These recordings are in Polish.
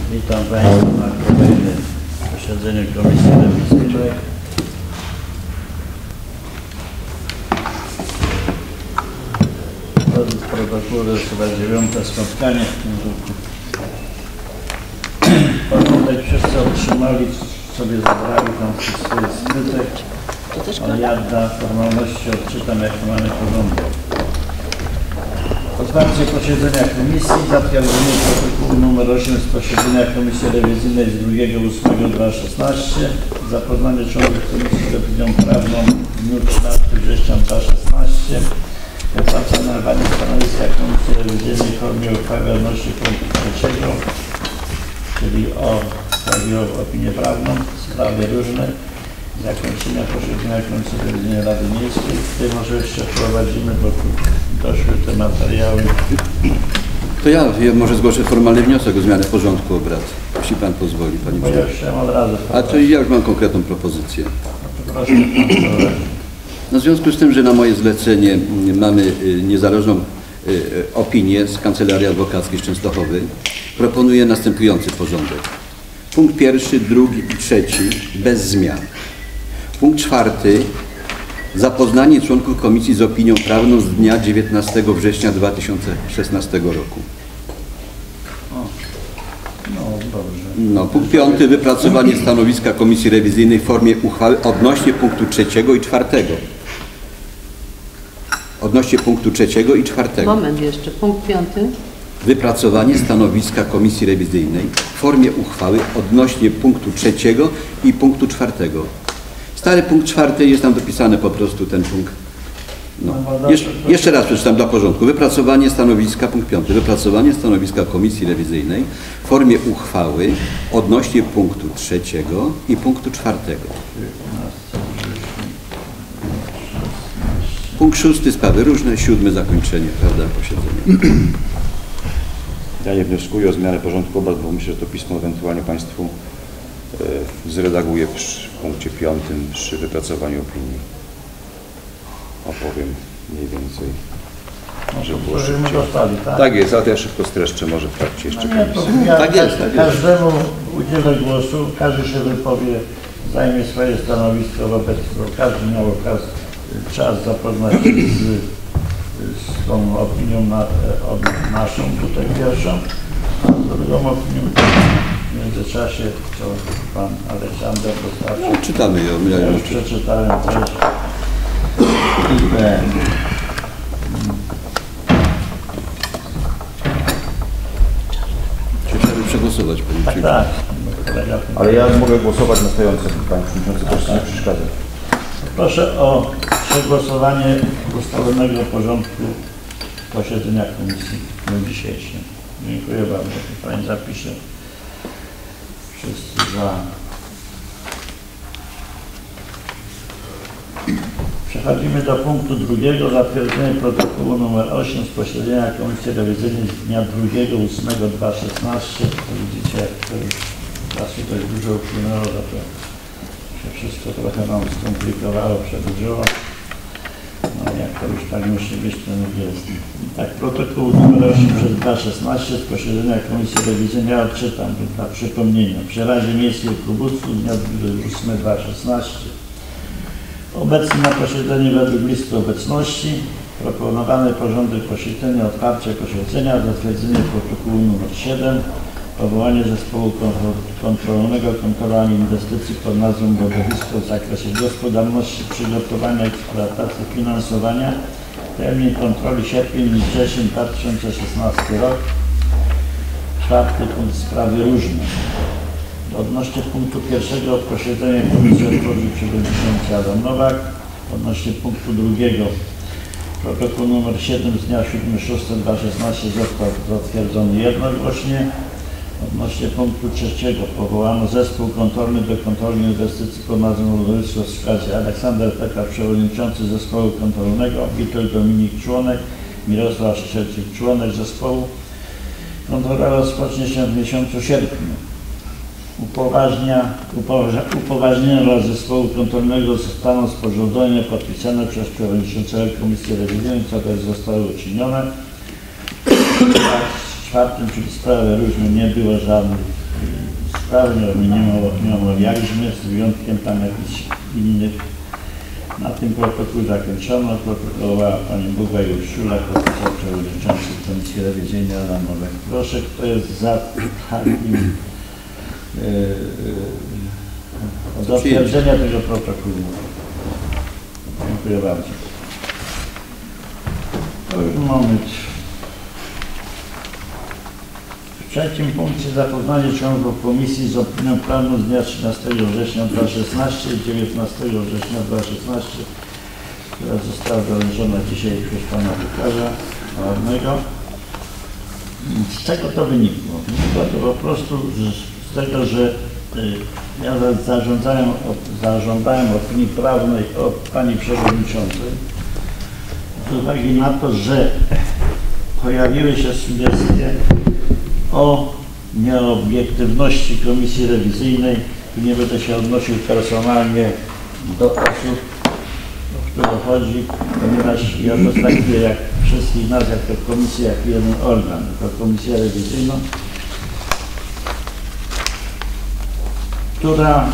Witam Państwa na kolejnym posiedzeniu Komisji Rewizyjnej. Protokół to jest chyba 9. spotkanie w tym roku. Tutaj wszyscy otrzymali, sobie zabrali tam swój skrytek, ale ja dla formalności odczytam, jak mamy porządek. Otwarcie posiedzenia Komisji, zatwierdzenie protokołu nr 8 z posiedzenia Komisji Rewizyjnej z 2.8.2016, zapoznanie członków Komisji z opinią prawną w dniu 13 września 2016, wypracowanie stanowiska Komisji Rewizyjnej w formie uchwały odnośnie punktu 3, czyli chodzi o opinię prawną, sprawy różne, zakończenia posiedzenia Komisji Rewizyjnej Rady Miejskiej. Tutaj może jeszcze wprowadzimy, bo doszły te materiały. To ja może zgłoszę formalny wniosek o zmianę porządku obrad, jeśli Pan pozwoli, Panie Przewodniczący. Ja od razu. A to ja już mam konkretną propozycję. Proszę, No, w związku z tym, że na moje zlecenie mamy niezależną opinię z Kancelarii Adwokackiej z Częstochowy, proponuję następujący porządek. Punkt 1, 2 i 3 bez zmian. Punkt 4. Zapoznanie członków Komisji z opinią prawną z dnia 19 września 2016 roku. No, punkt 5. Wypracowanie stanowiska Komisji Rewizyjnej w formie uchwały odnośnie punktu 3 i 4. Odnośnie punktu 3 i 4. Moment jeszcze, punkt 5. Wypracowanie stanowiska Komisji Rewizyjnej w formie uchwały odnośnie punktu 3 i punktu 4. Stary punkt 4 jest tam dopisany po prostu ten punkt. No. Jeszcze raz przeczytam dla porządku. Wypracowanie stanowiska, punkt 5. Wypracowanie stanowiska Komisji Rewizyjnej w formie uchwały odnośnie punktu 3 i punktu 4. Punkt 6. Sprawy różne. 7. Zakończenie, prawda, posiedzenia. Ja nie wnioskuję o zmianę porządku obrad, bo myślę, że to pismo ewentualnie Państwu zredaguję w punkcie 5 przy wypracowaniu opinii. Opowiem mniej więcej, żeby było szybciej. Tak jest, ale to ja szybko streszczę może w trakcie jeszcze komisji. Tak jest. Każdemu udzielę głosu, każdy się wypowie, zajmie swoje stanowisko wobec tego. Każdy miał czas zapoznać się z tą opinią naszą tutaj pierwszą, a drugą opinią w międzyczasie to Pan Aleksander dostarczył. No, czytamy ją. Ja już przeczytałem też. Chciałbym przegłosować, Panie Tak, Przewodniczący. tak. Ale ja mogę głosować na stojąco, Panie Przewodniczący, proszę nie przeszkadzać. Proszę o przegłosowanie ustalonego porządku posiedzenia Komisji w dniu dzisiejszym. Dziękuję bardzo. Pani zapisze. Wszyscy za. Przechodzimy do punktu 2. Zatwierdzenie protokołu nr 8 z posiedzenia Komisji Rewizyjnej z dnia 2.8.2016. Widzicie, jak to już czasu dość dużo upłynęło, to się wszystko trochę nam skomplikowało, przedłużyło. No jak to już tak musi być, to nie jest. Tak, protokół nr 8 przez 2.16 z posiedzenia Komisji Rewizyjnej ja odczytam dla przypomnienia. Przy Radzie Miejskiej w Lubucku dnia 8.2.16. Obecny na posiedzeniu według listy obecności proponowany porządek posiedzenia, otwarcie posiedzenia, zatwierdzenie protokołu nr 7, powołanie zespołu kontrolnego kontrolami inwestycji pod nazwą Lodowisko w zakresie gospodarności, przygotowania, eksploatacji, finansowania, termin kontroli sierpień i wrzesień 2016 rok. 4. punkt sprawy różne. Odnośnie punktu 1 posiedzenia Komisji otworzył przewodniczący Adam Nowak. Odnośnie punktu 2 protokół nr 7 z dnia 7.6.2016 został zatwierdzony jednogłośnie. Odnośnie punktu 3 powołano zespół kontrolny do kontroli inwestycji pod nazwą Lodowisko w składzie Aleksander Pekar, przewodniczący zespołu kontrolnego, Witold Dominik członek, Mirosław Szczerczyk członek zespołu. Kontrola rozpocznie się w miesiącu sierpniu. Upoważnienie dla zespołu kontrolnego zostaną sporządzone podpisane przez przewodniczącego Komisji Rewizyjnej, co też zostało uczynione. W 4. czyli sprawy różne nie było żadnych sprawy nie omawialiśmy, z wyjątkiem tam jakichś innych. Na tym protokół zakończono. Protokołowała pani Buga i Urszula, podpisał przewodniczący Komisji Rewizyjnej Adam Nowak. Proszę, kto jest za takim zatwierdzenia tego protokołu? Dziękuję bardzo. To już moment. W trzecim punkcie zapoznanie członków komisji z opinią planu z dnia 13 września 2016 i 19 września 2016, która została zależona dzisiaj przez pana Bukarza radnego. Z czego to wynikło? Wynikło to po prostu z tego, że ja zażądałem opinii prawnej od pani przewodniczącej z uwagi na to, że pojawiły się sugestie o nieobiektywności komisji rewizyjnej. Tu nie będę się odnosił personalnie do osób, o które chodzi, ponieważ ja to traktuję jak wszystkich nas jako komisję, jak jeden organ, jako komisję rewizyjną, która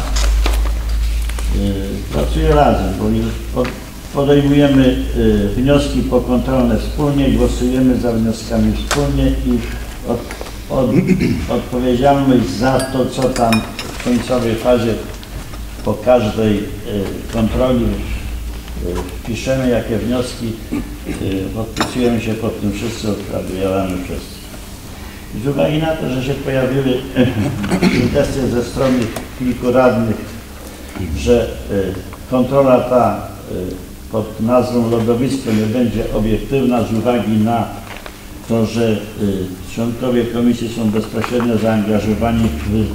pracuje razem, bo podejmujemy wnioski pokontrolne wspólnie, głosujemy za wnioskami wspólnie i odpowiedzialność za to, co tam w końcowej fazie po każdej kontroli piszemy, jakie wnioski, podpisujemy się pod tym wszyscy, odpowiadamy wszyscy. I z uwagi na to, że się pojawiły sugestie ze strony kilku radnych, że kontrola ta pod nazwą lodowisko nie będzie obiektywna z uwagi na to, że członkowie komisji są bezpośrednio zaangażowani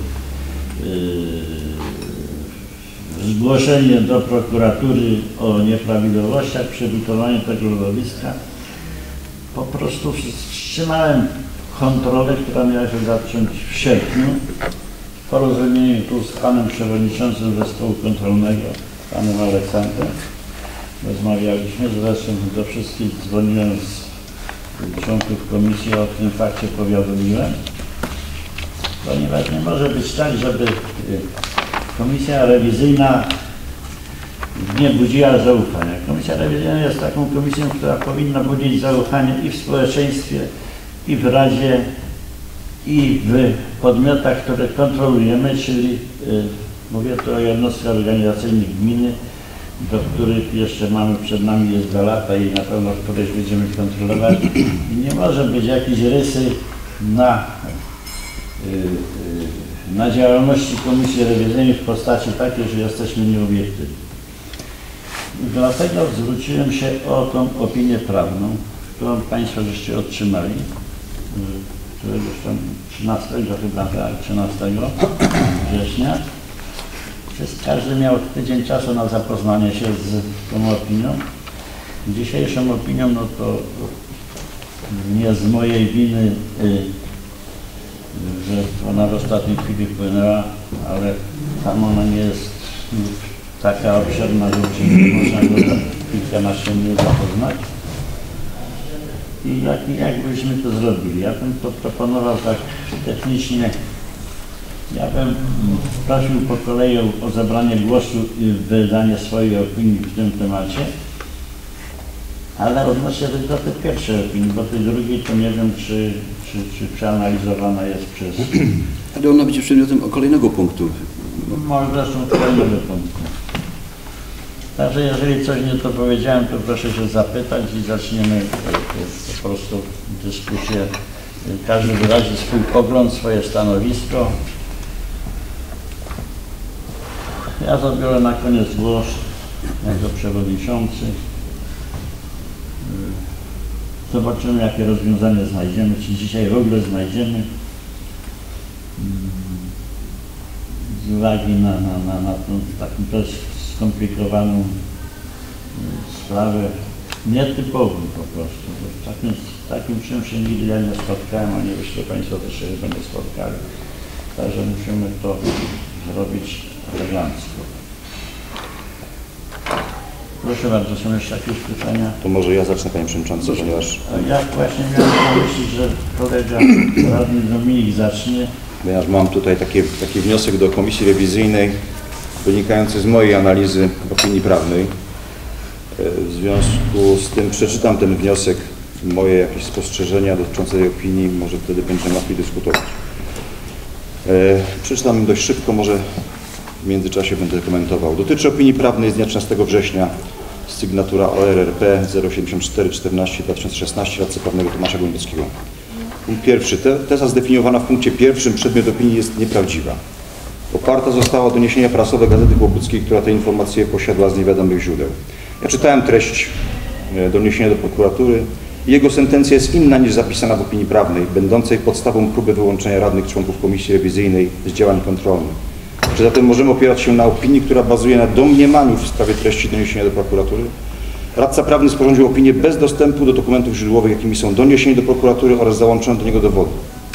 w zgłoszenie do prokuratury o nieprawidłowościach przy wykonaniu tego lodowiska. Po prostu wstrzymałem kontrolę, która miała się zacząć w sierpniu, w porozumieniu tu z panem przewodniczącym zespołu kontrolnego, panem Aleksandrem. Rozmawialiśmy, zresztą do wszystkich dzwoniłem z członków komisji, o tym fakcie powiadomiłem, ponieważ nie może być tak, żeby komisja rewizyjna nie budziła zaufania. Komisja rewizyjna jest taką komisją, która powinna budzić zaufanie i w społeczeństwie, i w Radzie, i w podmiotach, które kontrolujemy, czyli mówię tu o jednostkach organizacyjnych gminy, do których jeszcze mamy przed nami jest 2 lata i na pewno któreś będziemy kontrolować. I nie może być jakieś rysy na działalności Komisji Rewizyjnej w postaci takiej, że jesteśmy nieobiektywni. Dlatego zwróciłem się o tą opinię prawną, którą Państwo żeście otrzymali, któregoś tam 13 chyba, tak, 13 września. Każdy miał tydzień czasu na zapoznanie się z tą opinią. Dzisiejszą opinią, no to nie z mojej winy, że ona w ostatniej chwili wpłynęła, ale tam ona nie jest taka obszerna, że nie można go za kilkanaście minut zapoznać. I jak byśmy to zrobili? Ja bym to proponował tak technicznie. Ja bym prosił po kolei o zabranie głosu i wydanie swojej opinii w tym temacie, ale odnoszę się tylko do tej pierwszej opinii, bo tej drugiej to nie wiem, czy przeanalizowana jest przez... Ale ona będzie przedmiotem kolejnego punktu. Może zresztą kolejnego punktu. Także jeżeli coś nie to powiedziałem, to proszę się zapytać i zaczniemy po prostu dyskusję. Każdy wyrazi swój pogląd, swoje stanowisko. Ja zabiorę na koniec głos jako przewodniczący. Zobaczymy, jakie rozwiązanie znajdziemy, czy dzisiaj w ogóle znajdziemy. Z uwagi na tą taką dość skomplikowaną sprawę, nietypową po prostu. Bo takim czymś się nigdy ja nie spotkałem, a nie wyście Państwo też się chyba nie spotkali. Także musimy to zrobić elegancko. Proszę bardzo, są jeszcze jakieś pytania? To może ja zacznę, Panie Przewodniczący, ponieważ... Ja właśnie miałem na myśli, że kolega radny Dominik zacznie, ponieważ mam tutaj taki wniosek do Komisji Rewizyjnej wynikający z mojej analizy opinii prawnej. W związku z tym przeczytam ten wniosek, moje jakieś spostrzeżenia dotyczące tej opinii, może wtedy będziemy łatwiej dyskutować. Przeczytam dość szybko, może w międzyczasie będę komentował. Dotyczy opinii prawnej z dnia 13 września, sygnatura ORRP 074/14/2016 radcy prawnego Tomasza Głębockiego. Punkt pierwszy. Teza zdefiniowana w punkcie pierwszym, przedmiot opinii jest nieprawdziwa. Oparta została o doniesienia prasowe Gazety Kłobuckiej, która te informacje posiadła z niewiadomych źródeł. Ja czytałem treść doniesienia do prokuratury. Jego sentencja jest inna niż zapisana w opinii prawnej, będącej podstawą próby wyłączenia radnych członków Komisji Rewizyjnej z działań kontrolnych. Czy zatem możemy opierać się na opinii, która bazuje na domniemaniu w sprawie treści doniesienia do prokuratury? Radca prawny sporządził opinię bez dostępu do dokumentów źródłowych, jakimi są doniesienia do prokuratury oraz załączone do niego dowody.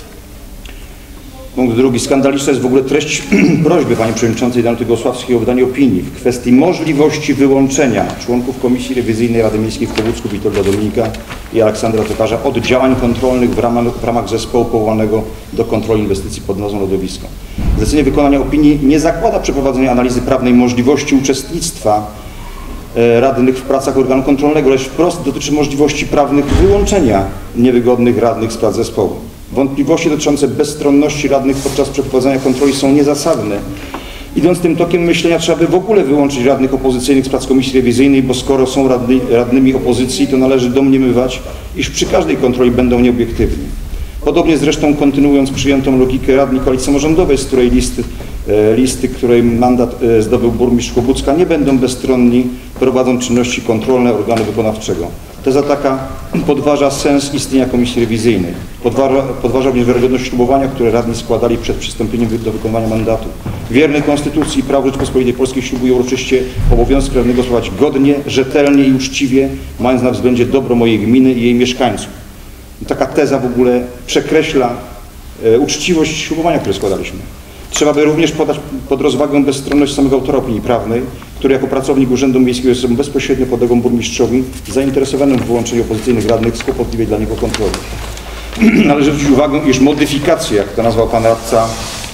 Punkt drugi. Skandaliczna jest w ogóle treść prośby Pani Przewodniczącej Danuty Gosławskiej o wydanie opinii w kwestii możliwości wyłączenia członków Komisji Rewizyjnej Rady Miejskiej w Kłobucku Witolda Dominika i Aleksandra Tokarza od działań kontrolnych w ramach zespołu powołanego do kontroli inwestycji pod nazwą Lodowisko. Zlecenie wykonania opinii nie zakłada przeprowadzenia analizy prawnej możliwości uczestnictwa radnych w pracach organu kontrolnego, lecz wprost dotyczy możliwości prawnych wyłączenia niewygodnych radnych z prac zespołu. Wątpliwości dotyczące bezstronności radnych podczas przeprowadzania kontroli są niezasadne. Idąc tym tokiem myślenia, trzeba by w ogóle wyłączyć radnych opozycyjnych z prac Komisji Rewizyjnej, bo skoro są radnymi opozycji, to należy domniemywać, iż przy każdej kontroli będą nieobiektywni. Podobnie zresztą kontynuując przyjętą logikę radni koalicji samorządowej, z której listy, której mandat zdobył burmistrz Kłobucka, nie będą bezstronni, prowadząc czynności kontrolne organu wykonawczego. Teza taka podważa sens istnienia Komisji Rewizyjnej. Podważa również wiarygodność ślubowania, które radni składali przed przystąpieniem do wykonywania mandatu. Wierny Konstytucji i prawu Rzeczypospolitej Polskiej ślubuje uroczyście obowiązek radnego sprawować godnie, rzetelnie i uczciwie, mając na względzie dobro mojej gminy i jej mieszkańców. Taka teza w ogóle przekreśla uczciwość ślubowania, które składaliśmy. Trzeba by również podać pod rozwagę bezstronność samego autora opinii prawnej, który jako pracownik Urzędu Miejskiego jest osobą bezpośrednio podległą burmistrzowi, zainteresowanym w wyłączeniu opozycyjnych radnych z kłopotliwej dla niego kontroli. Należy zwrócić uwagę, iż modyfikacje, jak to nazwał pan radca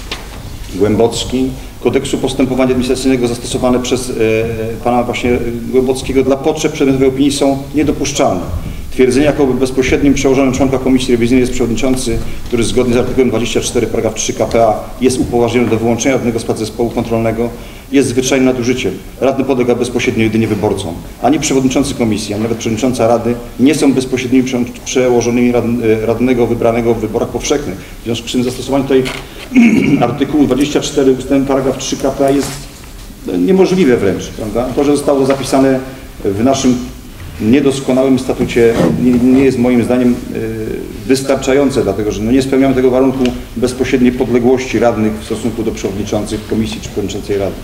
Głębocki, kodeksu postępowania administracyjnego zastosowane przez pana właśnie Głębockiego dla potrzeb przedmiotowej opinii są niedopuszczalne. Twierdzenie, jakoby bezpośrednim przełożonym członka Komisji Rewizyjnej jest przewodniczący, który zgodnie z artykułem 24 paragraf 3 k.p.a. jest upoważniony do wyłączenia radnego z prac zespołu kontrolnego, jest zwyczajnym nadużyciem. Radny podlega bezpośrednio jedynie wyborcom. Ani przewodniczący komisji, ani nawet przewodnicząca rady nie są bezpośrednimi przełożonymi radnego wybranego w wyborach powszechnych. W związku z tym zastosowanie tutaj artykułu 24 ustęp paragraf 3 k.p.a. jest niemożliwe wręcz, prawda? To, że zostało zapisane w naszym niedoskonałym statucie nie jest moim zdaniem wystarczające, dlatego że nie spełniamy tego warunku bezpośredniej podległości radnych w stosunku do przewodniczących komisji czy przewodniczącej rady.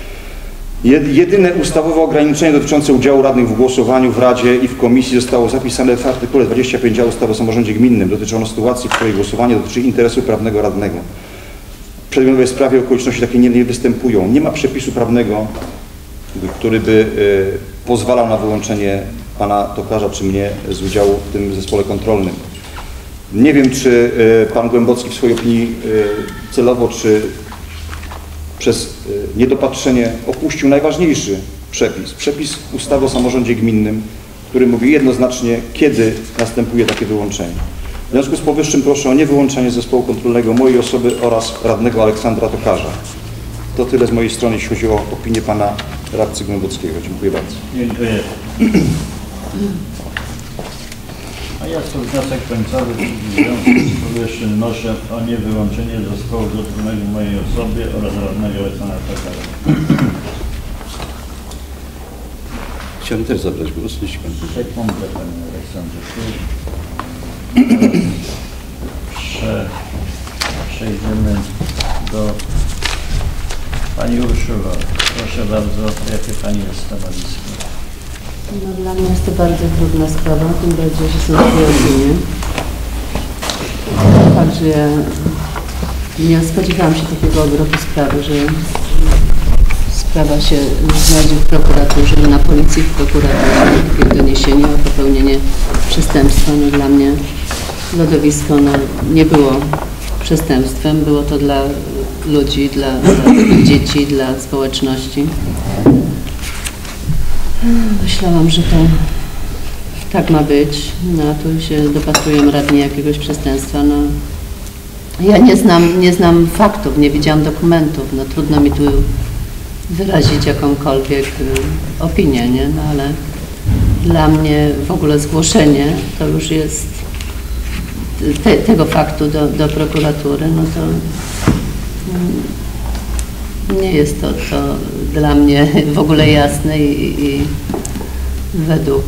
Jedyne ustawowe ograniczenie dotyczące udziału radnych w głosowaniu w Radzie i w komisji zostało zapisane w artykule 25a ustawy o samorządzie gminnym. Dotyczy ono sytuacji, w której głosowanie dotyczy interesu prawnego radnego. W przedmiotowej sprawie okoliczności takie nie występują. Nie ma przepisu prawnego, który by pozwalał na wyłączenie pana Tokarza czy mnie z udziału w tym zespole kontrolnym. Nie wiem, czy pan Głębocki w swojej opinii celowo, czy przez niedopatrzenie opuścił najważniejszy przepis ustawy o samorządzie gminnym, który mówi jednoznacznie, kiedy następuje takie wyłączenie. W związku z powyższym proszę o niewyłączenie z zespołu kontrolnego mojej osoby oraz radnego Aleksandra Tokarza. To tyle z mojej strony, jeśli chodzi o opinię pana radcy Głębockiego. Dziękuję bardzo. Dziękuję. A ja swój wniosek końcowy w związku z powyższym wnoszę o niewyłączenie zespołu kontrolnego mojej osoby oraz radnego Aleksandra Tokarza. Chciałbym też zabrać głos, jeśli pan... Sekundę, panie Aleksandrze. Przejdziemy do pani Urszulo. Proszę bardzo, jakie pani jest stanowisko? No, dla mnie jest to bardzo trudna sprawa, tym bardziej, że są dwie opinie. Także ja nie spodziewałam się takiego obrotu sprawy, że sprawa się znajdzie w prokuraturze, na policji, w prokuraturze, takie doniesienie o popełnienie przestępstwa. No, dla mnie Lodowisko nie było przestępstwem. Było to dla ludzi, dla dzieci, dla społeczności. Myślałam, że to tak ma być, no a tu się dopatrują radni jakiegoś przestępstwa. No, ja nie znam faktów, nie widziałam dokumentów, no trudno mi tu wyrazić jakąkolwiek opinię, nie? No ale dla mnie w ogóle zgłoszenie to już jest tego faktu do prokuratury, no to nie jest to dla mnie w ogóle jasne i według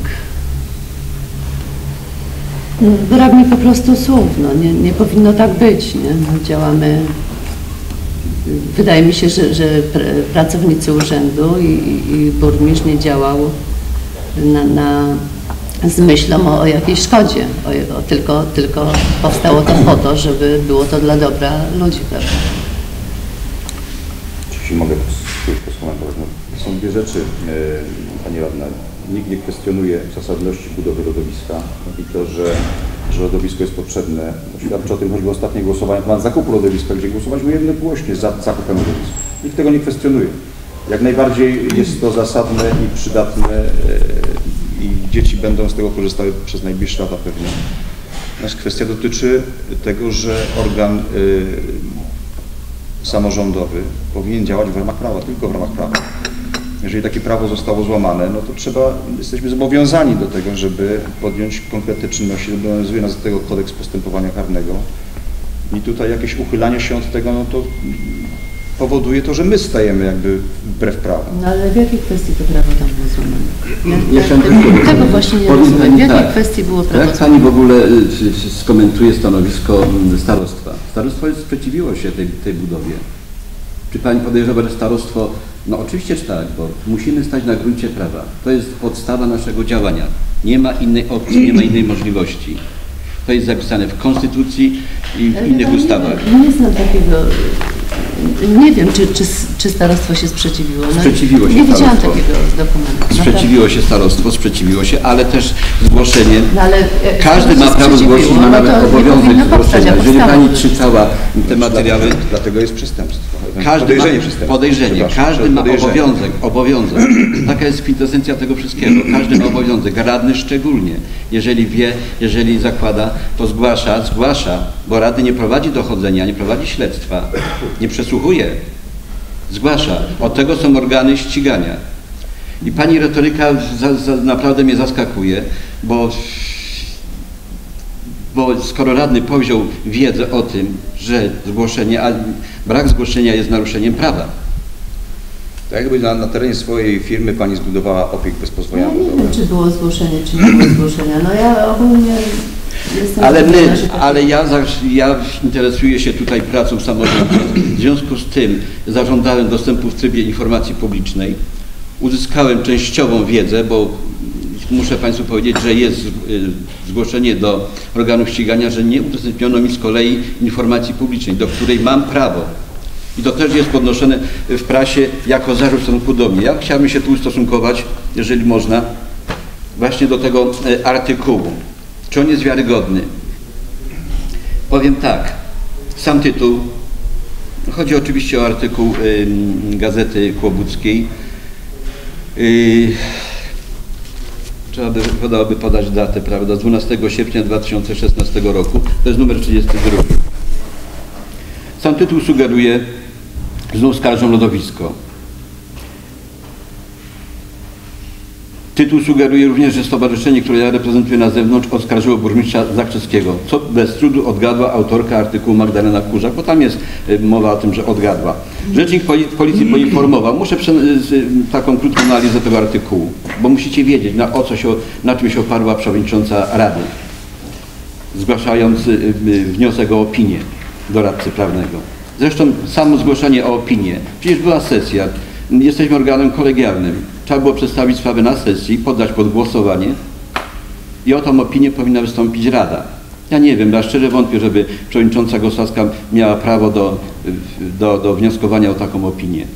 brak mi po prostu słów, no nie powinno tak być, nie? No, działamy, wydaje mi się, że pracownicy urzędu i burmistrz nie działał z myślą o jakiejś szkodzie, tylko powstało to po to, żeby było to dla dobra ludzi, prawda? Jeśli mogę skomentować. No, są dwie rzeczy, Pani Radna. Nikt nie kwestionuje zasadności budowy lodowiska i to, że lodowisko jest potrzebne. Świadczy o tym choćby ostatnie głosowanie na zakupu lodowiska, gdzie głosowaliśmy jednogłośnie za zakupem lodowiska. Nikt tego nie kwestionuje. Jak najbardziej jest to zasadne i przydatne i dzieci będą z tego korzystały przez najbliższe lata pewnie. Natomiast kwestia dotyczy tego, że organ samorządowy powinien działać w ramach prawa, tylko w ramach prawa. Jeżeli takie prawo zostało złamane, no to jesteśmy zobowiązani do tego, żeby podjąć konkretne czynności. Obowiązuje nas do tego kodeks postępowania karnego. I tutaj jakieś uchylanie się od tego, no to powoduje to, że my stajemy jakby wbrew prawu. No ale w jakiej kwestii to prawo tam było złamane? Tego właśnie nie rozumiem. W jakiej kwestii było prawo złamane? Jak Pani w ogóle skomentuje stanowisko starostwa? Starostwo sprzeciwiło się tej budowie. Czy Pani podejrzewa, że starostwo... No oczywiście, że tak, bo musimy stać na gruncie prawa. To jest podstawa naszego działania. Nie ma innej opcji, nie ma innej możliwości. To jest zapisane w Konstytucji i w innych ustawach. Nie znam takiego... Nie wiem, czy starostwo się sprzeciwiło. No, sprzeciwiło się nie starostwo. widziałam takiego dokumentu. Sprzeciwiło się starostwo, sprzeciwiło się, ale też zgłoszenie. No, ale każdy ma prawo zgłosić, ma nawet obowiązek zgłoszenia. Jeżeli Pani czytała te materiały... Dlatego jest przestępstwo. Podejrzenie. Każdy ma obowiązek. Taka jest kwintesencja tego wszystkiego. Każdy ma obowiązek, radny szczególnie. Jeżeli wie, jeżeli zakłada, to zgłasza, bo radny nie prowadzi dochodzenia, nie prowadzi śledztwa, nie przesłuchuje, zgłasza. Od tego są organy ścigania. I Pani retoryka naprawdę mnie zaskakuje, bo skoro radny powziął wiedzę o tym, że zgłoszenie, a brak zgłoszenia jest naruszeniem prawa. Tak jakby na terenie swojej firmy Pani zbudowała obiekt bez pozwolenia. Ja nie wiem, czy było zgłoszenie, czy nie było zgłoszenia. No ja ogólnie jestem... Ale ja interesuję się tutaj pracą samorządu. W związku z tym zażądałem dostępu w trybie informacji publicznej. Uzyskałem częściową wiedzę, bo muszę Państwu powiedzieć, że jest zgłoszenie do organów ścigania, że nie udostępniono mi z kolei informacji publicznej, do której mam prawo. I to też jest podnoszone w prasie jako zarzut w stosunku do mnie. Ja chciałbym się tu ustosunkować, jeżeli można, właśnie do tego artykułu. Czy on jest wiarygodny? Powiem tak, sam tytuł, chodzi oczywiście o artykuł Gazety Kłobuckiej. Wypadałoby podać datę, prawda, z 12 sierpnia 2016 roku, to jest numer 32. Sam tytuł sugeruje, znów skarżą lodowisko. Tytuł sugeruje również, że stowarzyszenie, które ja reprezentuję na zewnątrz, oskarżyło burmistrza Zakrzewskiego, co bez trudu odgadła autorka artykułu Magdalena Kurzak, bo tam jest mowa o tym, że odgadła. Rzecznik policji poinformował, muszę taką krótką analizę tego artykułu, bo musicie wiedzieć, na czym się oparła przewodnicząca Rady, zgłaszając wniosek o opinię doradcy prawnego. Zresztą samo zgłoszenie o opinię, przecież była sesja, jesteśmy organem kolegialnym. Trzeba było przedstawić sprawę na sesji, poddać pod głosowanie i o tą opinię powinna wystąpić Rada. Ja nie wiem, ja szczerze wątpię, żeby przewodnicząca Gosławska miała prawo do wnioskowania o taką opinię.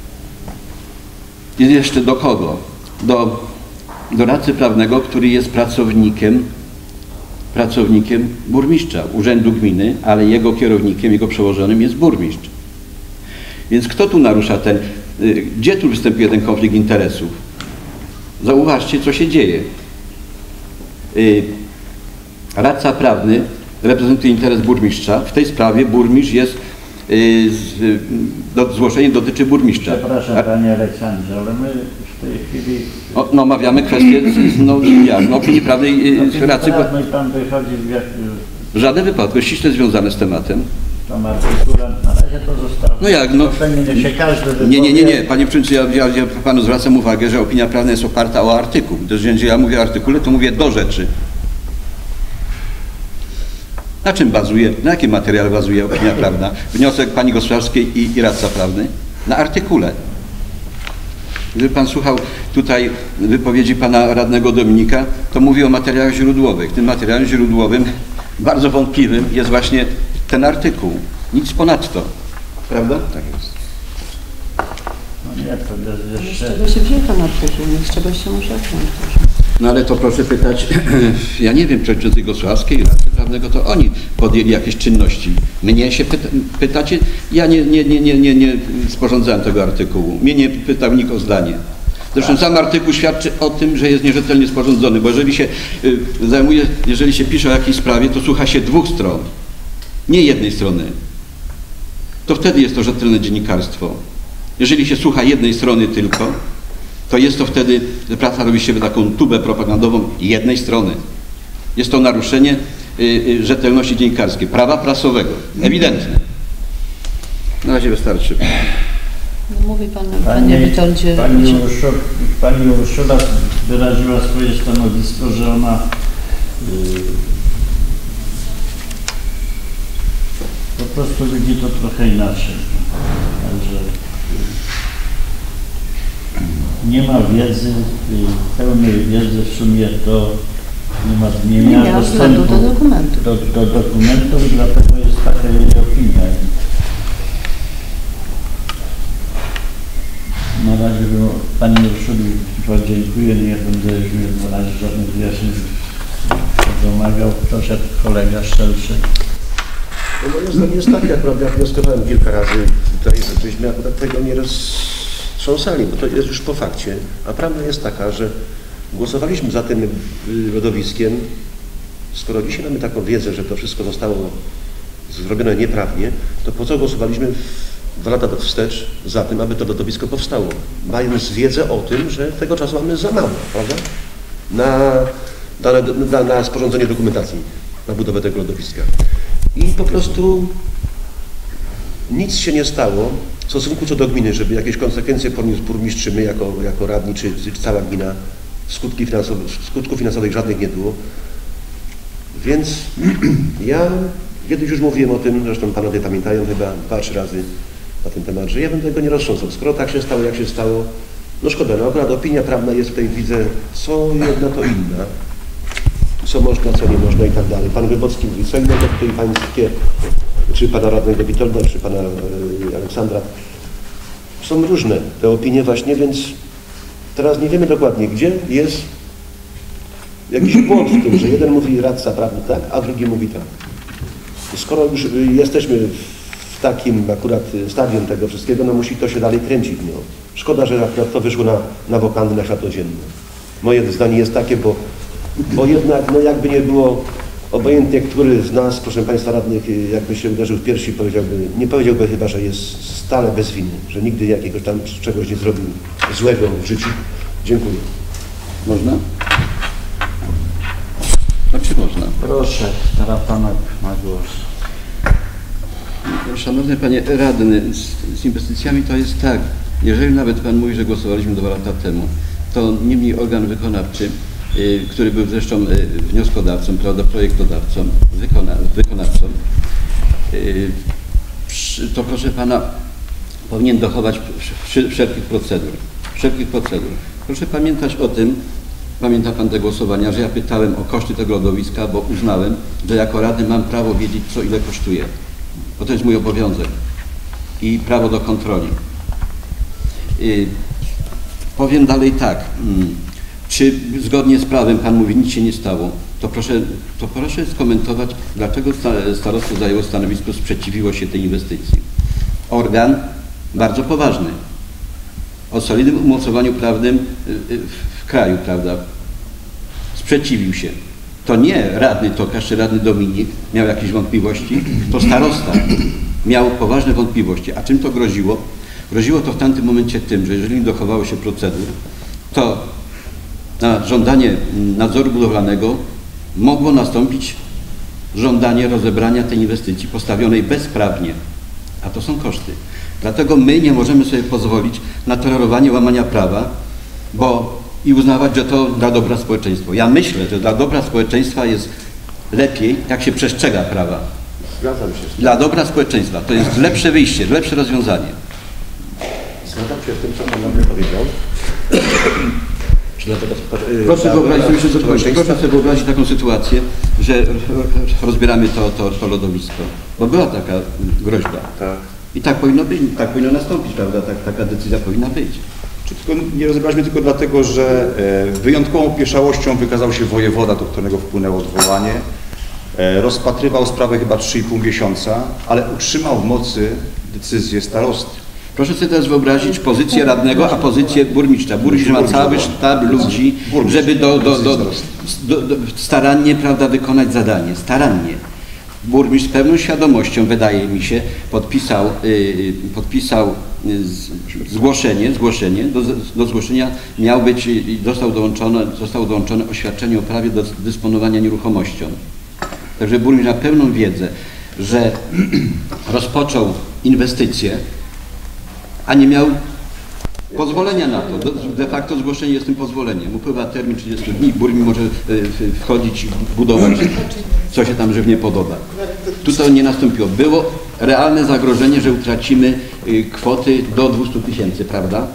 I jeszcze do kogo? Do doradcy prawnego, który jest pracownikiem pracownikiem burmistrza, urzędu gminy, ale jego kierownikiem, jego przełożonym jest burmistrz. Więc kto tu narusza gdzie tu występuje ten konflikt interesów? Zauważcie, co się dzieje. Radca prawny reprezentuje interes burmistrza. W tej sprawie burmistrz jest, zgłoszenie dotyczy burmistrza. Przepraszam Panie Aleksandrze, ale my w tej chwili... No omawiamy kwestię opinii prawnej racy. Pan wychodzi W żadnym wypadku, ściśle związane z tematem. Tam artykulant, na razie to zostało. No jak, no. Niech się każdy Nie, wypowie. Panie Przewodniczący, ja Panu zwracam uwagę, że opinia prawna jest oparta o artykuł. To jeżeli ja mówię o artykule, to mówię do rzeczy. Na czym bazuje, na jakim materiale bazuje opinia prawna? Wniosek pani Gosławskiej i radca prawny? Na artykule. Gdyby pan słuchał tutaj wypowiedzi pana radnego Dominika, to mówi o materiałach źródłowych. Tym materiałem źródłowym, bardzo wątpliwym, jest właśnie ten artykuł. Nic ponadto. Prawda? Tak jest. No nie, to Z jeszcze... czego się wziął ten artykuł? Z czego się może wziąć? No ale to proszę pytać, ja nie wiem, przewodniczącej Gosławskiej, radcy prawnego, to oni podjęli jakieś czynności. Mnie się pytacie, ja nie sporządzałem tego artykułu. Mnie nie pytał nikt o zdanie. Zresztą sam artykuł świadczy o tym, że jest nierzetelnie sporządzony, bo jeżeli się pisze o jakiejś sprawie, to słucha się dwóch stron, nie jednej strony. To wtedy jest to rzetelne dziennikarstwo. Jeżeli się słucha jednej strony tylko, to jest to wtedy, że praca robi się taką tubę propagandową jednej strony. Jest to naruszenie rzetelności dziennikarskiej, prawa prasowego. Ewidentne. Na razie wystarczy. No mówi pan, panie Witoldzie... Pani Urszula wyraziła swoje stanowisko, że ona po prostu widzi to trochę inaczej. Także nie ma wiedzy, pełnej wiedzy w sumie nie miała dostępu do dokumentów. Do dokumentów, dlatego jest taka jej opinia. Na razie Pani Urszuli podziękuję, nie będę już na razie żadnych wyjaśnień domagał. Proszę kolega Szczelczy. No moje zdanie jest takie, akurat ja wnioskowałem kilka razy tutaj, żebyśmy akurat tego nie roztrząsali, bo to jest już po fakcie, a prawda jest taka, że głosowaliśmy za tym lodowiskiem, skoro dzisiaj mamy taką wiedzę, że to wszystko zostało zrobione nieprawnie, to po co głosowaliśmy 2 lata wstecz za tym, aby to lodowisko powstało, mając wiedzę o tym, że tego czasu mamy za mało, prawda? Na sporządzenie dokumentacji, na budowę tego lodowiska. I po prostu nic się nie stało w stosunku co do gminy, żeby jakieś konsekwencje poniósł burmistrz, czy my jako radni, czy cała gmina. Skutków finansowych żadnych nie było. Więc ja kiedyś już mówiłem o tym, zresztą panowie pamiętają chyba 2-3 razy na ten temat, że ja bym tego nie roztrząsał. Skoro tak się stało, jak się stało, no szkoda, no akurat opinia prawna jest tutaj, widzę, co jedna, to inna. Co można, co nie można i tak dalej. Pan Wybocki mówi co innego, tutaj pańskie, czy pana radnego Witolda, czy pana Aleksandra. Są różne te opinie właśnie, więc teraz nie wiemy dokładnie, gdzie jest jakiś błąd w tym, że jeden mówi radca prawny tak, a drugi mówi tak. Skoro już jesteśmy w takim akurat stadium tego wszystkiego, no musi to się dalej kręcić. No. Szkoda, że akurat to wyszło na wokandy, na światło dzienne. Moje zdanie jest takie, bo jednak, no jakby nie było, obojętnie który z nas, proszę Państwa radnych, jakby się uderzył w piersi, nie powiedziałby chyba, że jest stale bez winy, że nigdy jakiegoś tam czegoś nie zrobił złego w życiu. Dziękuję. Można? A czy można? Proszę, teraz Pana ma głos. Szanowny Panie Radny, z inwestycjami to jest tak, jeżeli nawet Pan mówi, że głosowaliśmy 2 lata temu, to niemniej organ wykonawczy, który był zresztą wnioskodawcą, prawda, projektodawcą, wykonawcą, to proszę Pana powinien dochować wszelkich procedur. Proszę pamiętać o tym, pamięta Pan te głosowania, że ja pytałem o koszty tego lodowiska, bo uznałem, że jako radny mam prawo wiedzieć, co ile kosztuje. Bo to jest mój obowiązek i prawo do kontroli. Powiem dalej tak. Czy zgodnie z prawem Pan mówi, nic się nie stało? to proszę skomentować, dlaczego starostwo zajęło stanowisko, sprzeciwiło się tej inwestycji. Organ bardzo poważny, o solidnym umocowaniu prawnym w kraju, prawda, sprzeciwił się. To nie radny Tokarz czy radny Dominik miał jakieś wątpliwości, to starosta miał poważne wątpliwości. A czym to groziło? Groziło to w tamtym momencie tym, że jeżeli nie dochowało się procedur, to na żądanie nadzoru budowlanego mogło nastąpić żądanie rozebrania tej inwestycji postawionej bezprawnie, a to są koszty. Dlatego my nie możemy sobie pozwolić na tolerowanie łamania prawa, i uznawać, że to dla dobra społeczeństwa. Ja myślę, że dla dobra społeczeństwa jest lepiej, jak się przestrzega prawa. Zgadzam się. Dla dobra społeczeństwa to jest lepsze wyjście, lepsze rozwiązanie. Zgadzam się z tym, co Pan nam powiedział. Proszę sobie wyobrazić taką sytuację, że rozbieramy to lodowisko, bo była taka groźba. Tak. I tak powinno być, tak powinno nastąpić, prawda? Taka decyzja powinna być. Tylko nie rozebraliśmy tylko dlatego, że wyjątkową opieszałością wykazał się wojewoda, do którego wpłynęło odwołanie. Rozpatrywał sprawę chyba 3,5 miesiąca, ale utrzymał w mocy decyzję starosty. Proszę sobie teraz wyobrazić pozycję radnego, a pozycję burmistrza. Burmistrz ma cały sztab ludzi, żeby starannie, prawda, wykonać zadanie. Starannie. Burmistrz z pełną świadomością, wydaje mi się, podpisał zgłoszenie. Do zgłoszenia miał być i zostało dołączone oświadczenie o prawie do dysponowania nieruchomością. Także burmistrz ma pełną wiedzę, że rozpoczął inwestycję, a nie miał pozwolenia na to. De facto zgłoszenie jest tym pozwoleniem. Upływa termin 30 dni, burmistrz może wchodzić i budować, co się tam żywnie podoba. Tu to nie nastąpiło. Było realne zagrożenie, że utracimy kwoty do 200 000, prawda?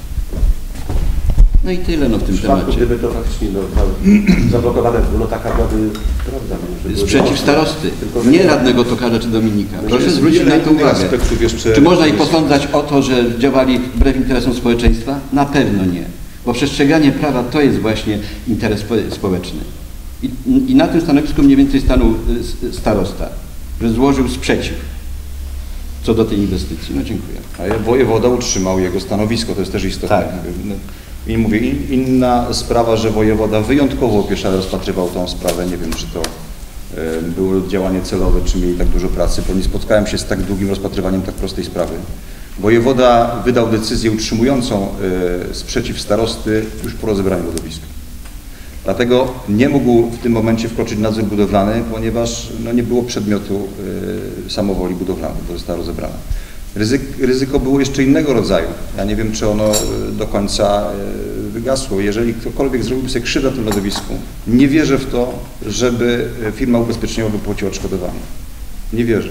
No i tyle w tym temacie. Gdyby to faktycznie zablokowane było, taka byłaby prawda. Sprzeciw starosty, nie radnego Tokarza czy Dominika. Proszę zwrócić na to uwagę. Czy można ich posądzać o to, że działali wbrew interesom społeczeństwa? Na pewno nie. Bo przestrzeganie prawa to jest właśnie interes społeczny. I na tym stanowisku mniej więcej stanął starosta, że złożył sprzeciw co do tej inwestycji. No dziękuję. A wojewoda utrzymał jego stanowisko, to jest też istotne. Tak. I mówię, inna sprawa, że wojewoda wyjątkowo opieszale rozpatrywał tą sprawę. Nie wiem, czy to było działanie celowe, czy mieli tak dużo pracy, bo nie spotkałem się z tak długim rozpatrywaniem tak prostej sprawy. Wojewoda wydał decyzję utrzymującą sprzeciw starosty już po rozebraniu lodowiska. Dlatego nie mógł w tym momencie wkroczyć nadzór budowlany, ponieważ nie było przedmiotu samowoli budowlanej, bo została rozebrana. Ryzyko było jeszcze innego rodzaju. Ja nie wiem, czy ono do końca wygasło. Jeżeli ktokolwiek zrobiłby sobie krzywdę na tym lodowisku, nie wierzę w to, żeby firma ubezpieczeniowa wypłaciła odszkodowanie. Nie wierzę.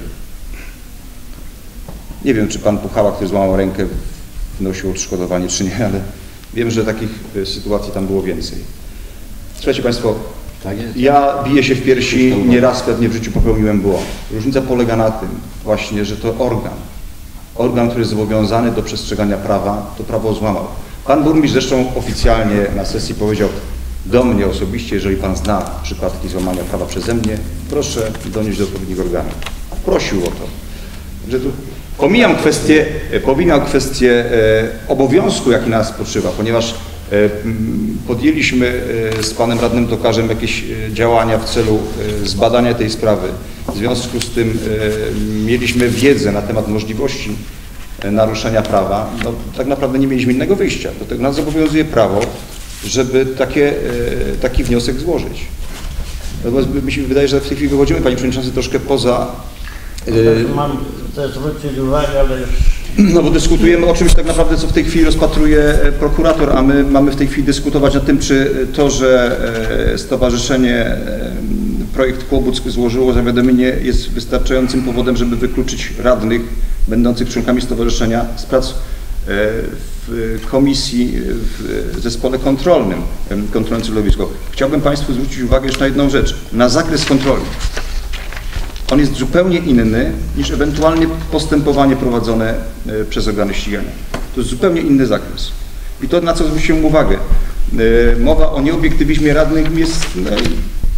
Nie wiem, czy pan Puchała, który złamał rękę, wnosił odszkodowanie, czy nie, ale wiem, że takich sytuacji tam było więcej. Słuchajcie Państwo, ja biję się w piersi, nieraz pewnie w życiu popełniłem błąd. Różnica polega na tym właśnie, że to organ, który jest zobowiązany do przestrzegania prawa, to prawo złamał. Pan burmistrz zresztą oficjalnie na sesji powiedział do mnie osobiście, jeżeli pan zna przypadki złamania prawa przeze mnie, proszę donieść do odpowiednich organów. Prosił o to. Że tu pomijam kwestię obowiązku, jaki na nas spoczywa, ponieważ podjęliśmy z panem radnym Tokarzem jakieś działania w celu zbadania tej sprawy. W związku z tym mieliśmy wiedzę na temat możliwości naruszenia prawa. No, tak naprawdę nie mieliśmy innego wyjścia. Do tego nas zobowiązuje prawo, żeby taki wniosek złożyć. Natomiast mi się wydaje, że w tej chwili wychodzimy, panie przewodniczący, troszkę poza... Mam chcę zwrócić uwagę, ale już... No bo dyskutujemy o czymś tak naprawdę, co w tej chwili rozpatruje prokurator, a my mamy w tej chwili dyskutować o tym, czy to, że Stowarzyszenie Projekt Kłobuck złożyło zawiadomienie, jest wystarczającym powodem, żeby wykluczyć radnych będących członkami stowarzyszenia z prac w komisji, w zespole kontrolnym kontrolującym lodowisko. Chciałbym Państwu zwrócić uwagę jeszcze na jedną rzecz, na zakres kontroli. On jest zupełnie inny niż ewentualnie postępowanie prowadzone przez organy ścigania. To jest zupełnie inny zakres. I to, na co zwróciłem uwagę, mowa o nieobiektywizmie radnych jest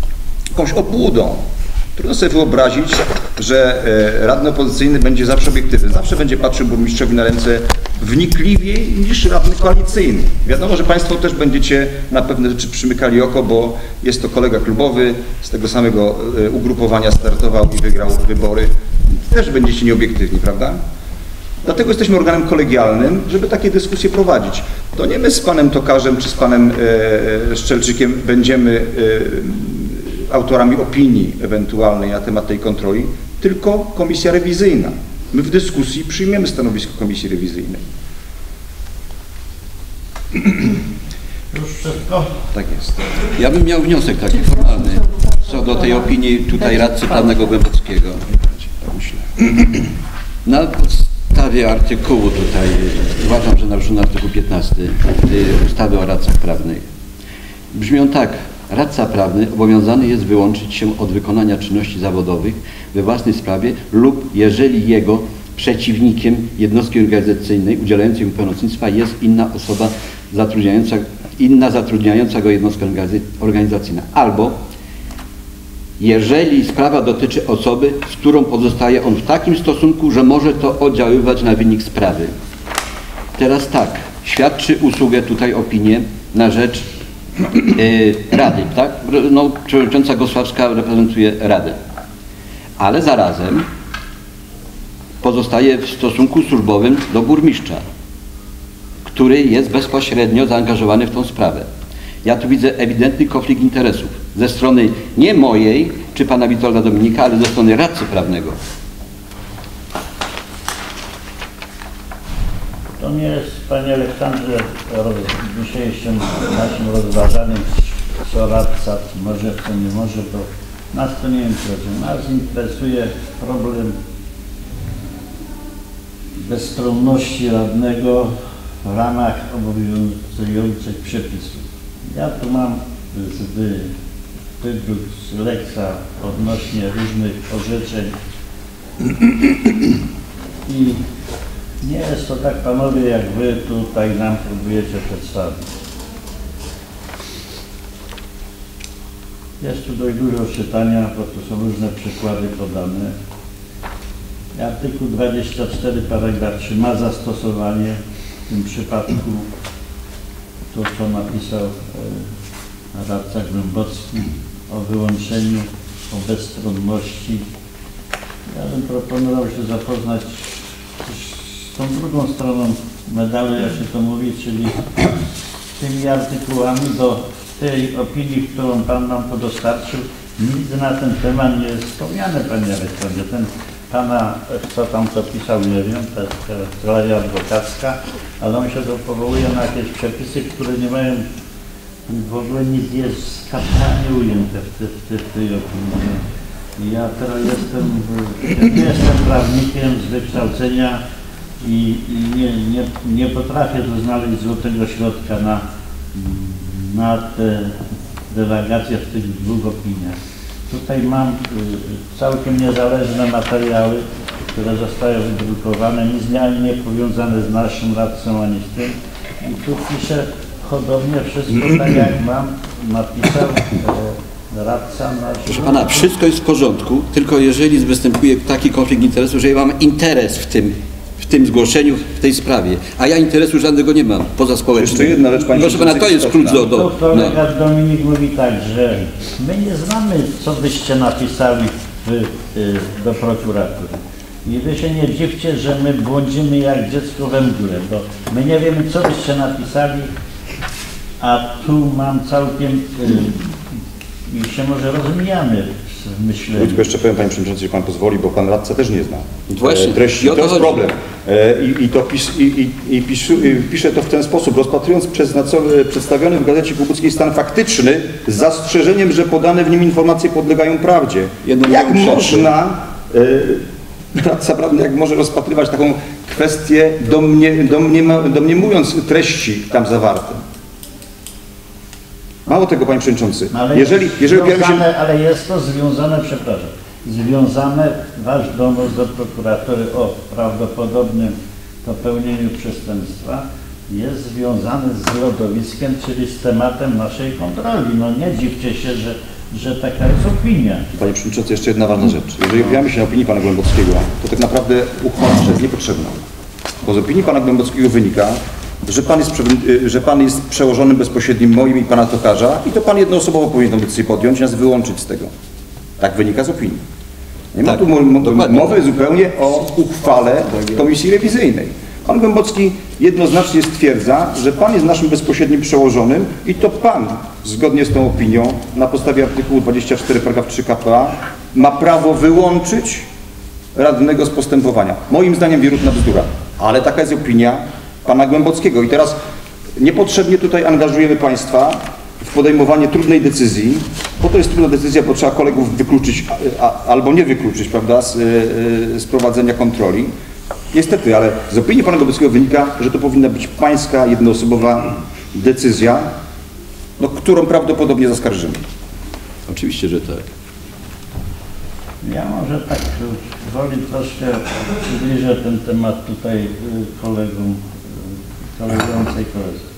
jakąś obłudą. Trudno sobie wyobrazić, że radny opozycyjny będzie zawsze obiektywny. Zawsze będzie patrzył burmistrzowi na ręce wnikliwiej niż radny koalicyjny. Wiadomo, że Państwo też będziecie na pewne rzeczy przymykali oko, bo jest to kolega klubowy, z tego samego ugrupowania startował i wygrał wybory. Też będziecie nieobiektywni, prawda? Dlatego jesteśmy organem kolegialnym, żeby takie dyskusje prowadzić. To nie my z panem Tokarzem czy z panem Szczelczykiem będziemy autorami opinii ewentualnej na temat tej kontroli, tylko komisja rewizyjna. My w dyskusji przyjmiemy stanowisko komisji rewizyjnej. Już wszystko? Tak jest. Ja bym miał wniosek taki formalny co do tej opinii tutaj radcy prawnego Głębockiego. Na podstawie artykułu tutaj, uważam, że naruszono artykuł 15 ustawy o radcach prawnych. Brzmią tak. Radca prawny obowiązany jest wyłączyć się od wykonania czynności zawodowych we własnej sprawie lub jeżeli jego przeciwnikiem jednostki organizacyjnej udzielającej mu pełnomocnictwa jest inna osoba zatrudniająca go jednostka organizacyjna. Albo jeżeli sprawa dotyczy osoby, z którą pozostaje on w takim stosunku, że może to oddziaływać na wynik sprawy. Teraz tak, świadczy usługę tutaj opinię na rzecz Rady, tak? No, przewodnicząca Gosławska reprezentuje Radę, ale zarazem pozostaje w stosunku służbowym do burmistrza, który jest bezpośrednio zaangażowany w tą sprawę. Ja tu widzę ewidentny konflikt interesów ze strony nie mojej czy pana Witolda Dominika, ale ze strony radcy prawnego. To nie jest, panie Aleksandrze, dzisiejszym naszym rozważaniem, co radca może, co nie może, bo nas to nie interesuje. Nas interesuje problem bezstronności radnego w ramach obowiązujących przepisów. Ja tu mam wydruk z Lexa odnośnie różnych orzeczeń i nie jest to tak, panowie, jak wy tutaj nam próbujecie przedstawić. Jest tu dość dużo czytania, bo tu są różne przykłady podane. Artykuł 24, paragraf 3 ma zastosowanie w tym przypadku to, co napisał radca Głębocki o wyłączeniu, o bezstronności. Ja bym proponował się zapoznać z tą drugą stroną medalu, jak się to mówi, czyli tymi artykułami do tej opinii, którą Pan nam to dostarczył. Nic na ten temat nie jest wspomniane, Panie Aleksandrze. Ten Pana, co tam to pisał, nie wiem, to jest kancelaria adwokacka, ale on się to powołuje na jakieś przepisy, które nie mają, w ogóle nic jest kapitalnie ujęte w tej opinii. I ja teraz nie jestem prawnikiem z wykształcenia i nie potrafię tu znaleźć złotego środka na te dywagacje w tych dwóch opiniach. Tutaj mam całkiem niezależne materiały, które zostały wydrukowane, nic nie powiązane z naszym radcą ani z tym. I tu piszę hodownie wszystko tak, jak napisał radca nasz. Proszę pana, wszystko jest w porządku, tylko jeżeli występuje taki konflikt interesów, że ja mam interes w tym zgłoszeniu, w tej sprawie, a ja interesu żadnego nie mam, poza społecznym. Jeszcze jedna rzecz, panie proszę pana, to jest klucz do kolega Dominik mówi tak, że my nie znamy, co byście napisali do prokuratury. I wy się nie dziwcie, że my błądzimy jak dziecko we mgle, bo my nie wiemy, co byście napisali, a tu mam całkiem i się może rozmijamy w myśleniu. Tylko jeszcze powiem, panie przewodniczący, jeśli pan pozwoli, bo pan radca też nie zna treści. To jest problem. Pisze to w ten sposób, rozpatrując przedstawiony w Gazecie Kłobuckiej stan faktyczny z zastrzeżeniem, że podane w nim informacje podlegają prawdzie. Jak można, radca prawny, jak może rozpatrywać taką kwestię, domniemując treści tam zawarte? Mało tego, panie przewodniczący. Ale jest to związane, przepraszam, związane wasz donos do prokuratury o prawdopodobnym popełnieniu przestępstwa jest związany z lodowiskiem, czyli z tematem naszej kontroli. No nie dziwcie się, że że taka jest opinia. Panie Przewodniczący, jeszcze jedna ważna rzecz. Jeżeli opieramy się na opinii pana Głębockiego, to tak naprawdę uchwała jest niepotrzebna. Bo z opinii pana Głębockiego wynika, że pan jest przełożonym bezpośrednim moim i pana Tokarza i to pan jednoosobowo powinien tę decyzję podjąć, nas wyłączyć z tego. Tak wynika z opinii. Nie ma tu mowy zupełnie o uchwale Komisji Rewizyjnej. Pan Głębocki jednoznacznie stwierdza, że pan jest naszym bezpośrednim przełożonym i to pan, zgodnie z tą opinią, na podstawie artykułu 24 § 3 k.p.a. ma prawo wyłączyć radnego z postępowania. Moim zdaniem wierutna bzdura, ale taka jest opinia pana Głębockiego. I teraz niepotrzebnie tutaj angażujemy państwa w podejmowanie trudnej decyzji, bo to jest trudna decyzja, bo trzeba kolegów wykluczyć albo nie wykluczyć, prawda, z prowadzenia kontroli. Niestety, ale z opinii pana Głębockiego wynika, że to powinna być pańska jednoosobowa decyzja, no, którą prawdopodobnie zaskarżymy. Oczywiście, że tak. Ja może tak woli troszkę przybliżę ten temat tutaj koleżance i koledze.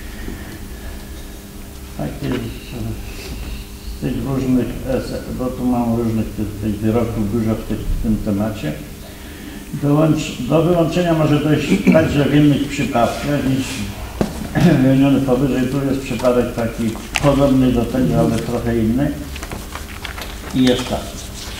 Takie z tych różnych, bo tu mam różnych tych wyroków dużo w tym temacie. Do wyłączenia może dojść także w innych przypadkach niż wymieniony powyżej. Tu jest przypadek taki podobny do tego, ale trochę inny. I jest tak.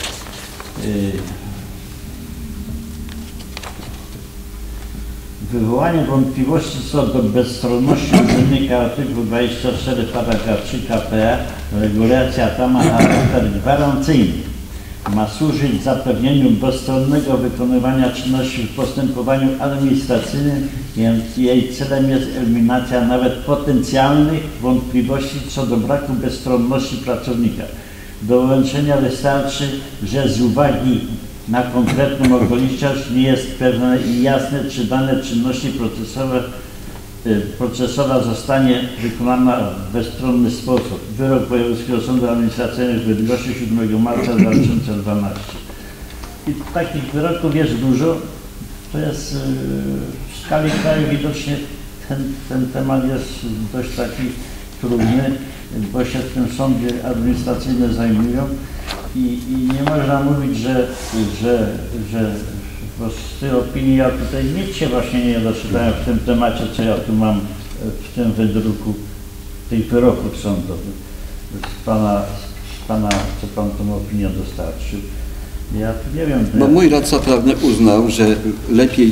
Wywołanie wątpliwości co do bezstronności urzędnika artykuł 24 paragraf 3 k.p.a. regulacja ta ma charakter gwarancyjny. Ma służyć zapewnieniu bezstronnego wykonywania czynności w postępowaniu administracyjnym, więc jej celem jest eliminacja nawet potencjalnych wątpliwości co do braku bezstronności pracownika. Do wyłączenia wystarczy, że z uwagi na konkretną okoliczność nie jest pewne i jasne, czy dane czynności procesowa zostanie wykonana w bezstronny sposób. Wyrok Wojewódzkiego Sądu Administracyjnego w Bydgoszczy 7 marca 2012. I takich wyroków jest dużo. To jest w skali kraju widocznie ten temat jest dość taki trudny, bo się tym sądy administracyjne zajmują i nie można mówić, że bo z tej opinii ja tutaj nic się właśnie nie doczytałem w tym temacie, co ja tu mam w tym wydruku tych wyroków sądowych z pana, co pan tą opinię dostarczył. Ja tu nie wiem. Bo mój radca prawny uznał, że lepiej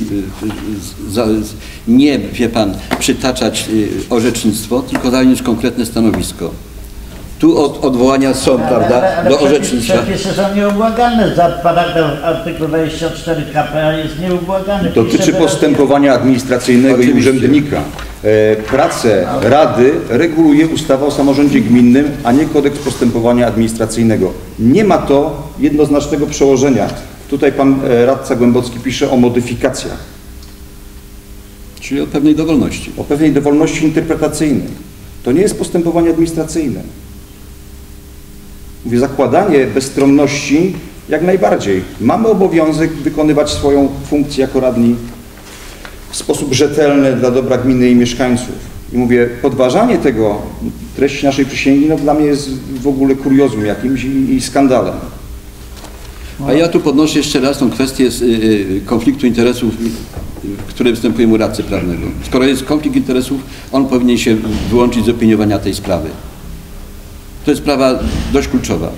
nie, wie pan, przytaczać orzecznictwo, tylko zająć konkretne stanowisko. Tu od odwołania są, prawda, do orzecznictwa. Przepisy są nieubłagane. Za paragraf artykuł 24 k.p.a. jest nieubłagany. Dotyczy postępowania administracyjnego Oczywiście. i urzędnika. Pracę Rady reguluje ustawa o samorządzie gminnym, a nie kodeks postępowania administracyjnego. Nie ma to jednoznacznego przełożenia. Tutaj pan radca Głębocki pisze o modyfikacjach. Czyli o pewnej dowolności. O pewnej dowolności interpretacyjnej. To nie jest postępowanie administracyjne. Mówię, zakładanie bezstronności jak najbardziej. Mamy obowiązek wykonywać swoją funkcję jako radni w sposób rzetelny dla dobra gminy i mieszkańców. I mówię, podważanie tego, treści naszej przysięgi, no dla mnie jest w ogóle kuriozum jakimś i skandalem. A ja tu podnoszę jeszcze raz tą kwestię konfliktu interesów, który występuje u radcy prawnego. Skoro jest konflikt interesów, on powinien się wyłączyć z opiniowania tej sprawy. To jest sprawa dość kluczowa.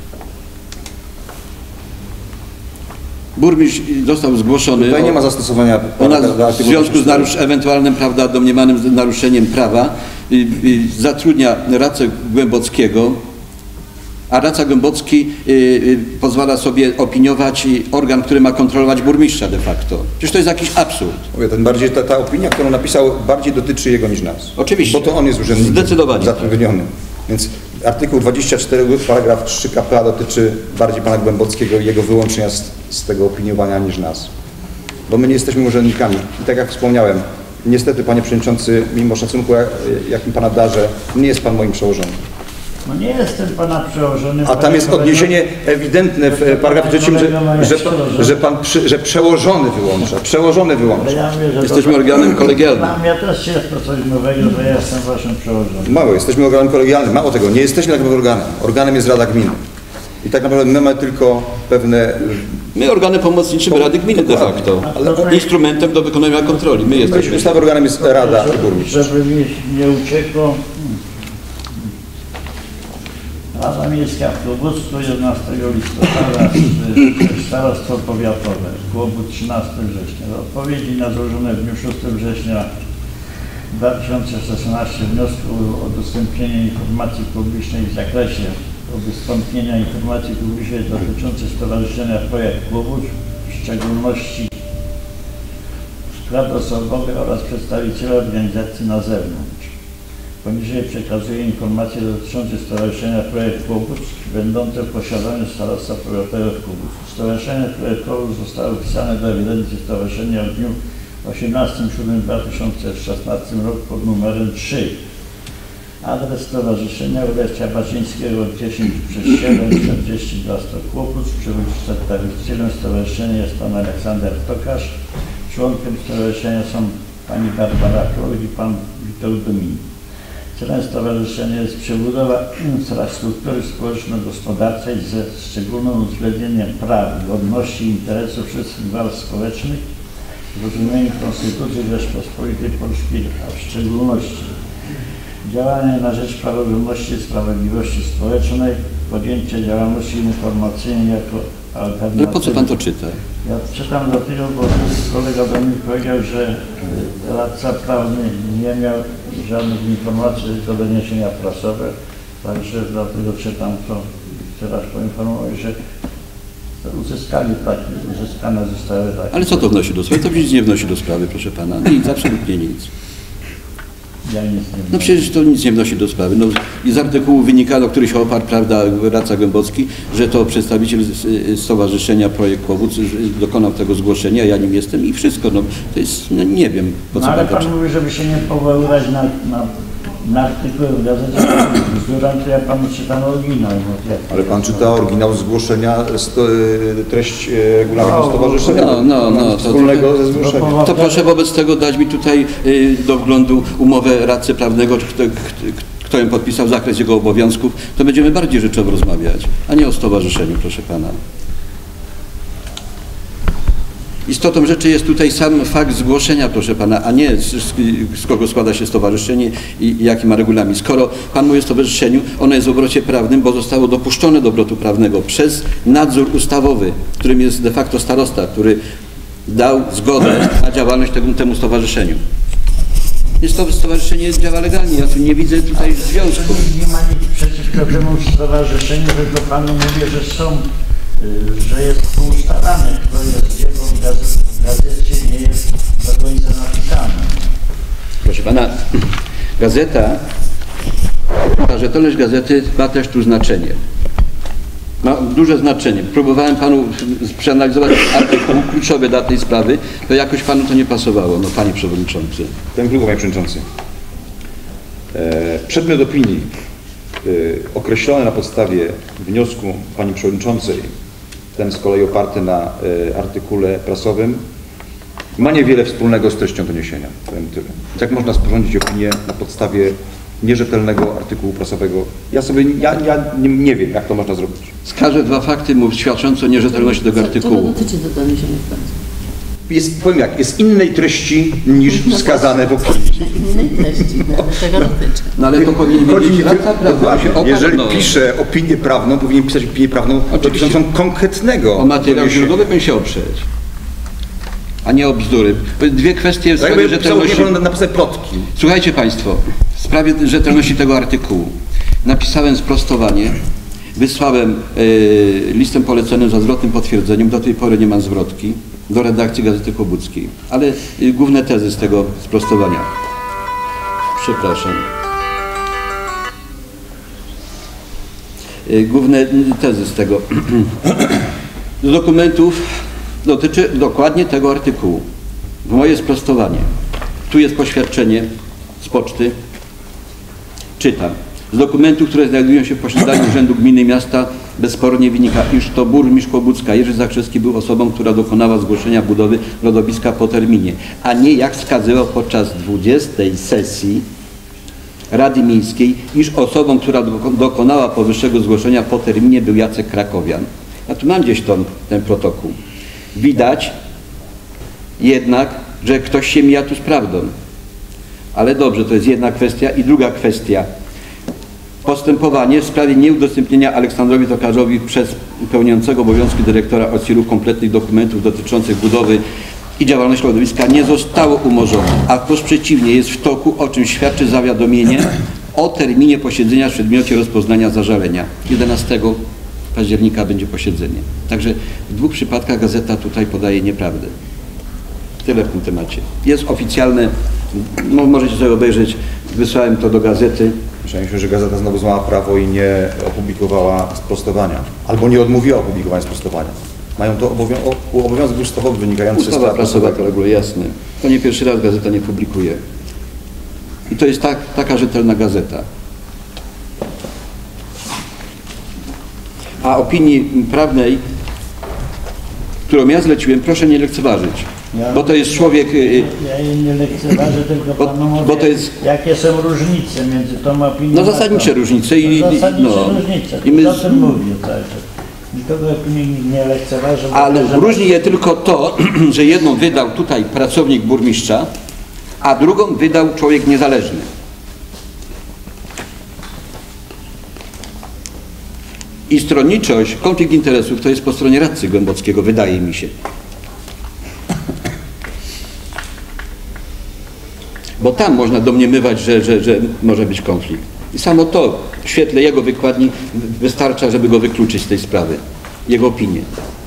Burmistrz został zgłoszony. Tutaj nie ma zastosowania w związku z ewentualnym, prawda, domniemanym naruszeniem prawa zatrudnia radcę Głębockiego, a radca Głębocki pozwala sobie opiniować organ, który ma kontrolować burmistrza de facto. Przecież to jest jakiś absurd. Mówię, ten bardziej, ta opinia, którą napisał, bardziej dotyczy jego niż nas. Oczywiście. Bo to on jest urzędnikiem Zdecydowanie. zatrudniony. Więc artykuł 24 paragraf 3 k.p.a. dotyczy bardziej pana Głębockiego i jego wyłączenia z tego opiniowania niż nas. Bo my nie jesteśmy urzędnikami. I tak jak wspomniałem, niestety, panie przewodniczący, mimo szacunku, jakim pana darzę, nie jest pan moim przełożonym. No nie jestem pana przełożonym. A tam jest odniesienie ewidentne w paragrafie 3, że przełożony wyłącza. Przełożony wyłącza. Ja mówię, że Jesteśmy organem kolegialnym. Dla mnie też jest to coś nowego, że ja jestem waszym przełożonym. Mało, jesteśmy organem kolegialnym. Mało tego, nie jesteśmy takim organem. Organem jest Rada Gminy. I tak naprawdę my mamy tylko pewne... My organy pomocnicze Rady Gminy de facto. Instrumentem do wykonania kontroli. My jesteśmy. Ustawy organem jest Rada i Burmistrz. Żeby mi nie uciekło. Rada Miejska w Głogowsku 11 listopada, Starostwo Powiatowe, Głogów 13 września. Odpowiedzi na złożone w dniu 6 września 2016 wniosku o udostępnienie informacji publicznej w zakresie udostępnienia informacji publicznej dotyczącej Stowarzyszenia Projekt Głogów, w szczególności skład osobowy oraz przedstawiciele organizacji na zewnątrz. Poniżej przekazuję informacje dotyczące Stowarzyszenia Projekt Głogów, będące w posiadaniu Starostwa Powiatowego w Głogów. Stowarzyszenie Projekt Głogów zostało wpisane do ewidencji stowarzyszenia w dniu 18.07.2016 roku pod numerem 3. Adres Stowarzyszenia Ulecia Baczyńskiego 10/7/42 Kłobuck. Przedstawicielem stowarzyszenia jest pan Aleksander Tokarz. Członkiem stowarzyszenia są pani Barbara Kloch i pan Witold Dominik. Celem stowarzyszenia jest przebudowa infrastruktury społeczno-gospodarczej ze szczególnym uwzględnieniem praw, godności i interesów wszystkich warstw społecznych w rozumieniu Konstytucji Rzeczpospolitej Polskiej, a w szczególności działania na rzecz praworządności i sprawiedliwości społecznej, podjęcie działalności informacyjnej jako alternatywy. Ale po co pan to czyta? Ja czytam dlatego, bo kolega do mnie powiedział, że radca prawny nie miał żadnych informacji, tylko doniesienia prasowe, także dlatego czytam to. Teraz poinformuję, że uzyskane zostały takie. Ale co to wnosi do sprawy? To nic nie wnosi do sprawy, proszę pana. Nic, absolutnie nic. Ja nic nie wiem. No przecież to nic nie wnosi do sprawy. No, i z artykułu wynika, do których się oparł, prawda, radca Głębocki, że to przedstawiciel Stowarzyszenia Projekt Głogów dokonał tego zgłoszenia, ja nim jestem i wszystko. No, to jest, no, nie wiem, po co No, ale pan pan mówi, żeby się nie powoływać na artykuły w gazecie, to ja panu czytam oryginał. Ale pan czyta oryginał zgłoszenia, treść regulaminu stowarzyszenia. To wspólnego ze zgłoszeniem. To proszę wobec tego dać mi tutaj do wglądu umowę radcy prawnego, kto ją podpisał, zakres jego obowiązków, to będziemy bardziej rzeczowo rozmawiać, a nie o stowarzyszeniu, proszę pana. Istotą rzeczy jest tutaj sam fakt zgłoszenia, proszę pana, a nie z kogo składa się stowarzyszenie i jaki ma regulamin. Skoro pan mówi o stowarzyszeniu, ono jest w obrocie prawnym, bo zostało dopuszczone do obrotu prawnego przez nadzór ustawowy, którym jest de facto starosta, który dał zgodę na działalność temu stowarzyszeniu. Jest to stowarzyszenie działa legalnie, ja tu nie widzę tutaj związku. Nie ma nic przeciwko temu stowarzyszeniu, tylko panu mówię, że jest ustalane, kto jest gdzie, bo w gazecie nie jest do końca napisane. Proszę pana, rzetelność gazety ma też tu znaczenie. Ma duże znaczenie. Próbowałem panu przeanalizować artykuł kluczowy dla tej sprawy, to jakoś panu to nie pasowało, no panie przewodniczący. Ten klub, panie przewodniczący. Przedmiot opinii określony na podstawie wniosku pani przewodniczącej, ten z kolei oparty na artykule prasowym, ma niewiele wspólnego z treścią doniesienia. Powiem tyle. Jak można sporządzić opinię na podstawie nierzetelnego artykułu prasowego? Ja nie wiem, jak to można zrobić. Wskażę dwa fakty świadczące o nierzetelności tego artykułu. Czego dotyczy to doniesienie w końcu? Powiem jak, jest innej treści niż wskazane w opinii. Innej treści, czego dotyczy? No ale to powinien wiedzieć radca prawny. Jeżeli pisze opinię prawną, powinien pisać opinię prawną dotyczącą konkretnego. O materiał źródłowy powinien się oprzeć, a nie o bzdury. Dwie kwestie w sprawie rzetelności. Napisać plotki. Słuchajcie państwo, w sprawie rzetelności tego artykułu napisałem sprostowanie, wysłałem listem poleconym za zwrotnym potwierdzeniem, do tej pory nie mam zwrotki, do redakcji Gazety Kłobuckiej. Ale główne tezy z tego sprostowania. Przepraszam. Główne tezy z tego dokumentów dotyczy dokładnie tego artykułu. W moje sprostowanie. Tu jest poświadczenie z poczty. Czytam. Z dokumentów, które znajdują się w posiadaniu Urzędu Gminy i Miasta, bezspornie wynika, iż to burmistrz Kłobucka Jerzy Zakrzewski był osobą, która dokonała zgłoszenia budowy lodowiska po terminie, a nie jak wskazywał podczas 20. sesji Rady Miejskiej, iż osobą, która dokonała powyższego zgłoszenia po terminie był Jacek Krakowian. Ja tu mam gdzieś ten protokół. Widać jednak, że ktoś się mija tu z prawdą. Ale dobrze, to jest jedna kwestia. I druga kwestia. Postępowanie w sprawie nieudostępnienia Aleksandrowi Tokarzowi przez pełniącego obowiązki dyrektora OSIR-u kompletnych dokumentów dotyczących budowy i działalności lodowiska nie zostało umorzone, a wprost przeciwnie, jest w toku, o czym świadczy zawiadomienie o terminie posiedzenia w przedmiocie rozpoznania zażalenia. 11 października będzie posiedzenie. Także w 2 przypadkach gazeta tutaj podaje nieprawdę. Tyle w tym temacie. Jest oficjalne, możecie sobie obejrzeć, wysłałem to do gazety. Myślę, że gazeta znowu złamała prawo i nie opublikowała sprostowania. Albo nie odmówiła opublikowania sprostowania. Mają to obowiązek ustawowy wynikający z Ustawa prawa prasowa to reguluje, jasne. To nie pierwszy raz gazeta nie publikuje. I to jest taka rzetelna gazeta. A opinii prawnej, którą ja zleciłem, proszę nie lekceważyć. Bo to jest człowiek... Ja jej nie lekceważę, tylko panu mówię, bo to jest, jakie są różnice między tą opinią... no zasadnicze różnice i... różnice, i my, o tym mówię, także. Nikogo opinii nie lekceważę. ale różni je tylko to, że jedną wydał tutaj pracownik burmistrza, a drugą wydał człowiek niezależny. I stronniczość, konflikt interesów to jest po stronie radcy Głębockiego, wydaje mi się. Bo tam można domniemywać, że może być konflikt. I samo to w świetle jego wykładni wystarcza, żeby go wykluczyć z tej sprawy. Jego opinię.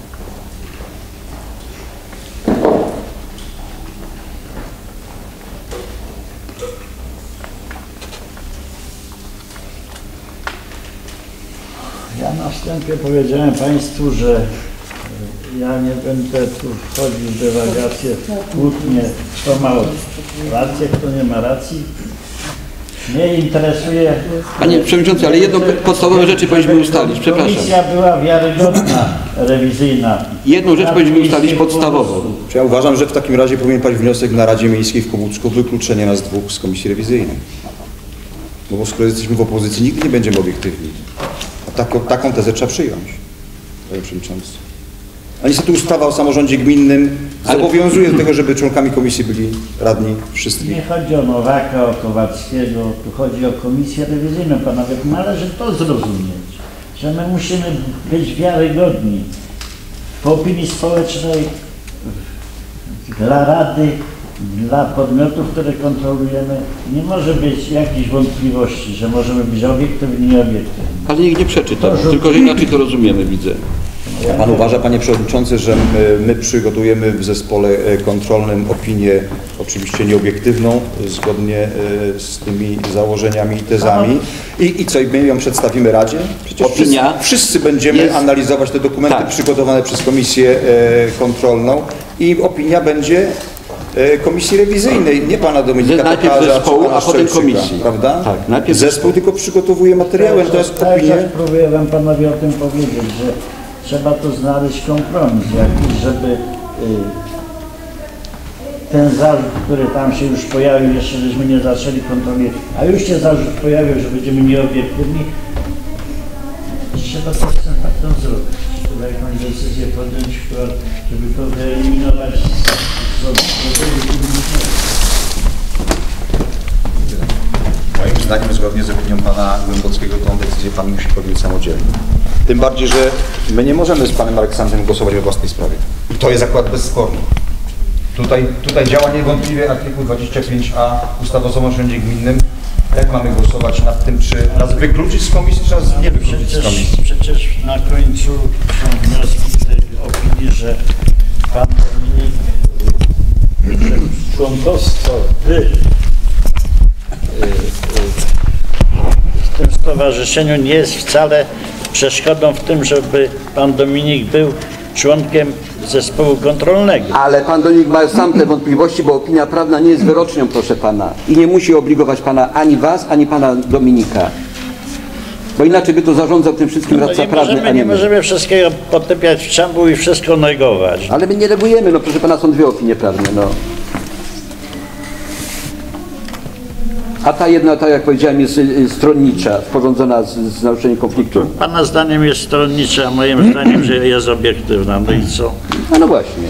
Ja na wstępie powiedziałem Państwu, że ja nie będę tu wchodził w dywagację, kłótnie, kto ma rację, kto nie ma racji. Mnie interesuje... Panie Przewodniczący, ale jedną podstawową rzeczy powinniśmy ustalić, przepraszam. Komisja była wiarygodna, rewizyjna. Jedną rzecz powinniśmy ustalić podstawową. Ja uważam, że w takim razie powinien paść wniosek na Radzie Miejskiej w Kłobucku o wykluczenie nas dwóch z komisji rewizyjnej. No bo skoro jesteśmy w opozycji, nigdy nie będziemy obiektywni. A taką tezę trzeba przyjąć, panie przewodniczący. A niestety ustawa o samorządzie gminnym zobowiązuje do tego, żeby członkami komisji byli radni wszyscy. Nie chodzi o Nowaka, o Kowalskiego, tu chodzi o komisję rewizyjną, panowie. Należy to zrozumieć, że my musimy być wiarygodni w opinii społecznej, dla Rady, dla podmiotów, które kontrolujemy. Nie może być jakichś wątpliwości, że możemy być obiektywni i nieobiektywni. Ale nikt nie przeczy temu, tylko że inaczej to rozumiemy, widzę. A pan uważa, panie przewodniczący, że my przygotujemy w zespole kontrolnym opinię, oczywiście nieobiektywną, zgodnie z tymi założeniami i tezami i co, my ją przedstawimy Radzie? Przecież wszyscy będziemy analizować te dokumenty przygotowane przez komisję kontrolną i opinia będzie komisji rewizyjnej, nie pana Dominika Najpierw zespołu, a potem komisji. Prawda? Tak, najpierw zespół tylko przygotowuje materiały, to jest opinia. Próbuję wam panowie o tym powiedzieć, że trzeba tu znaleźć kompromis jakiś, żeby ten zarzut, który tam się już pojawił, jeszcze żeśmy nie zaczęli kontroli, a już się zarzut pojawił, że będziemy nieobiektywni, trzeba coś z tym faktem zrobić. Trzeba jakąś decyzję podjąć, żeby to wyeliminować Moim zdaniem, zgodnie z opinią pana Głębockiego, tą decyzję pan musi podjąć samodzielnie. Tym bardziej, że my nie możemy z panem Aleksandrem głosować we własnej sprawie. I to jest akurat bezsporne. Tutaj działa niewątpliwie artykuł 25a ustawy o samorządzie gminnym. Jak mamy głosować nad tym, czy nas wykluczyć z komisji, czy nas nie wykluczyć z komisji? Przecież na końcu są wnioski tej opinii, że pan Dominik członkostwo w tym stowarzyszeniu nie jest wcale przeszkodą w tym, żeby pan Dominik był członkiem zespołu kontrolnego. Ale pan Dominik ma sam te wątpliwości, bo opinia prawna nie jest wyrocznią, proszę pana. I nie musi obligować pana ani was, ani pana Dominika. Bo inaczej by to zarządzał tym wszystkim radca prawny, a nie nie my. możemy wszystkiego potypiać w czambu i wszystko negować. Ale my nie negujemy, no proszę pana, są dwie opinie prawne, no. A ta jedna, tak jak powiedziałem, jest stronnicza, sporządzona z naruszeniem konfliktu. Pana zdaniem jest stronnicza, a moim zdaniem, że jest obiektywna. No i co? A no właśnie.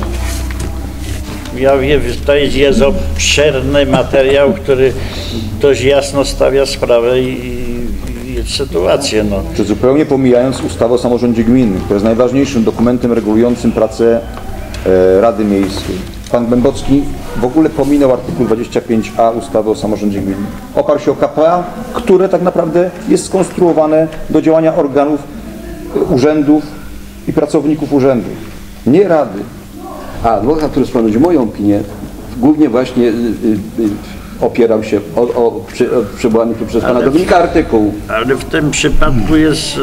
Ja wiem, to jest obszerny materiał, który dość jasno stawia sprawę i sytuację. No. Czy zupełnie pomijając ustawę o samorządzie gminnym, która jest najważniejszym dokumentem regulującym pracę Rady Miejskiej. Pan Głębocki w ogóle pominął artykuł 25a ustawy o samorządzie gminnym. Oparł się o KPA, które tak naprawdę jest skonstruowane do działania organów, urzędów i pracowników urzędów, nie Rady. A adwokat, który sprawdził moją opinię, głównie właśnie opierał się o przywołany tu przez pana Dominika artykuł. Ale w tym przypadku jest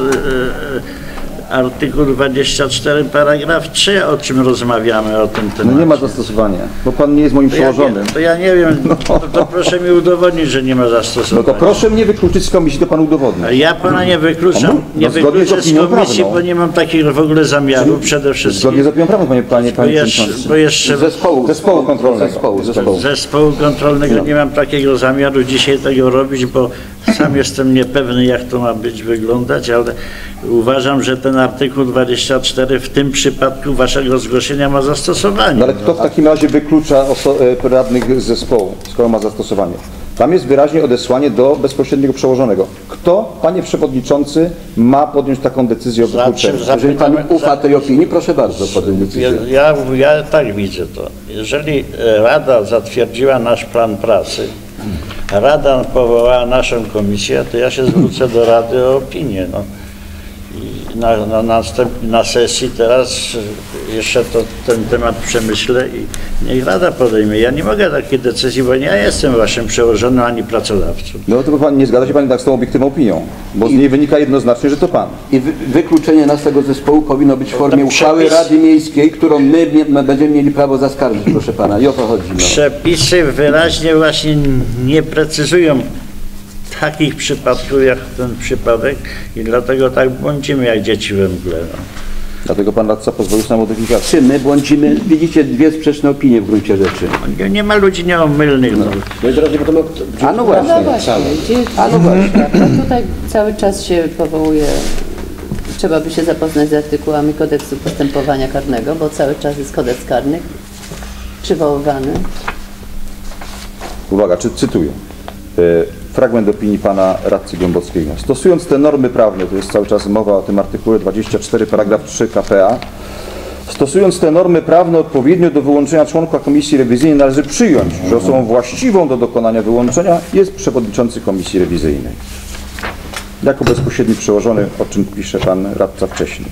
artykuł 24, paragraf 3, o czym rozmawiamy o tym temacie. No nie ma zastosowania, bo pan nie jest moim przełożonym. To ja nie wiem, to proszę mi udowodnić, że nie ma No zastosowania. to proszę mnie wykluczyć z komisji, to pan udowodni. A ja pana nie wykluczam, No, zgodnie z wykluczę z opinią komisji, prawną. bo nie mam takiego w ogóle zamiaru przede wszystkim. Zgodnie z opinią prawną, panie przewodniczący. Bo jeszcze Zespołu kontrolnego. zespołu kontrolnego nie mam takiego zamiaru dzisiaj tego robić, bo sam jestem niepewny, jak to ma wyglądać, ale uważam, że ten artykuł 24 w tym przypadku waszego zgłoszenia ma zastosowanie. No ale kto w takim razie wyklucza radnych z zespołu, skoro ma zastosowanie? Tam jest wyraźnie odesłanie do bezpośredniego przełożonego. Kto, panie przewodniczący, ma podjąć taką decyzję o wykluczeniu? Jeżeli pan ufa tej opinii, proszę bardzo podjąć decyzję. Ja tak widzę to. Jeżeli Rada zatwierdziła nasz plan pracy, Rada powołała naszą komisję, to ja się zwrócę do Rady o opinię. No. I na sesji teraz jeszcze ten temat przemyślę i niech Rada podejmie. Ja nie mogę takiej decyzji, bo nie ja jestem waszym przełożonym ani pracodawcą. No to pan, nie zgadza się pan tak z tą obiektywną opinią, bo z niej wynika jednoznacznie, że to pan. I wykluczenie nas z tego zespołu powinno być w formie uchwały Rady Miejskiej, którą my będziemy mieli prawo zaskarżyć, proszę pana. I o to chodzi. No. Przepisy wyraźnie właśnie nie precyzują takich przypadków jak ten przypadek i dlatego tak błądzimy jak dzieci we mgle. No. Dlatego pan radca pozwolił na modyfikację. Czy my błądzimy? Widzicie dwie sprzeczne opinie w gruncie rzeczy. Nie ma ludzi nieomylnych. No. A no właśnie. No właśnie, A no właśnie. no tutaj cały czas się powołuje, trzeba by się zapoznać z artykułami kodeksu postępowania karnego, bo cały czas jest kodeks karny przywoływany. Uwaga, cytuję. Fragment opinii pana radcy Głębockiego. Stosując te normy prawne, to jest cały czas mowa o tym artykule 24, paragraf 3 KPA, stosując te normy prawne odpowiednio do wyłączenia członka komisji rewizyjnej należy przyjąć, że osobą właściwą do dokonania wyłączenia jest przewodniczący komisji rewizyjnej. Jako bezpośredni przełożony, o czym pisze pan radca wcześniej.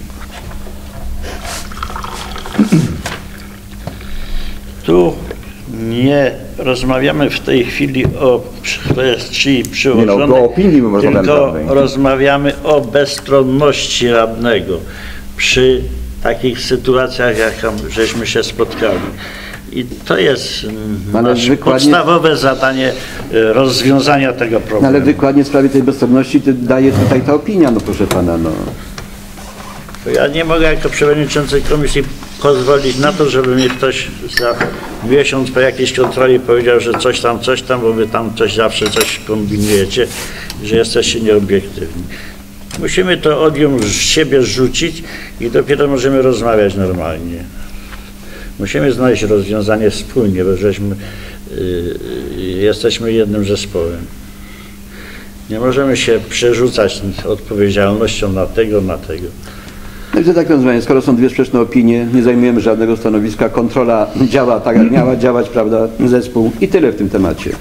Tu nie rozmawiamy w tej chwili o kwestii przyłożonej, Nie no, o opinii my rozmawiamy tylko prawnej. rozmawiamy o bezstronności radnego przy takich sytuacjach, jak żeśmy się spotkali. I to jest nasze podstawowe zadanie rozwiązania tego problemu. Ale wykładnie w sprawie tej bezstronności daje tutaj ta opinia, no proszę pana. No. Ja nie mogę jako przewodniczący komisji pozwolić na to, żeby mnie ktoś za miesiąc po jakiejś kontroli powiedział, że coś tam, bo wy tam zawsze coś kombinujecie, że jesteście nieobiektywni. Musimy to odium z siebie zrzucić i dopiero możemy rozmawiać normalnie. Musimy znaleźć rozwiązanie wspólnie, bo jesteśmy jednym zespołem. Nie możemy się przerzucać odpowiedzialnością na tego. No i tak rozumiem, skoro są dwie sprzeczne opinie, nie zajmujemy żadnego stanowiska, kontrola działa tak, jak miała działać, prawda, zespół i tyle w tym temacie.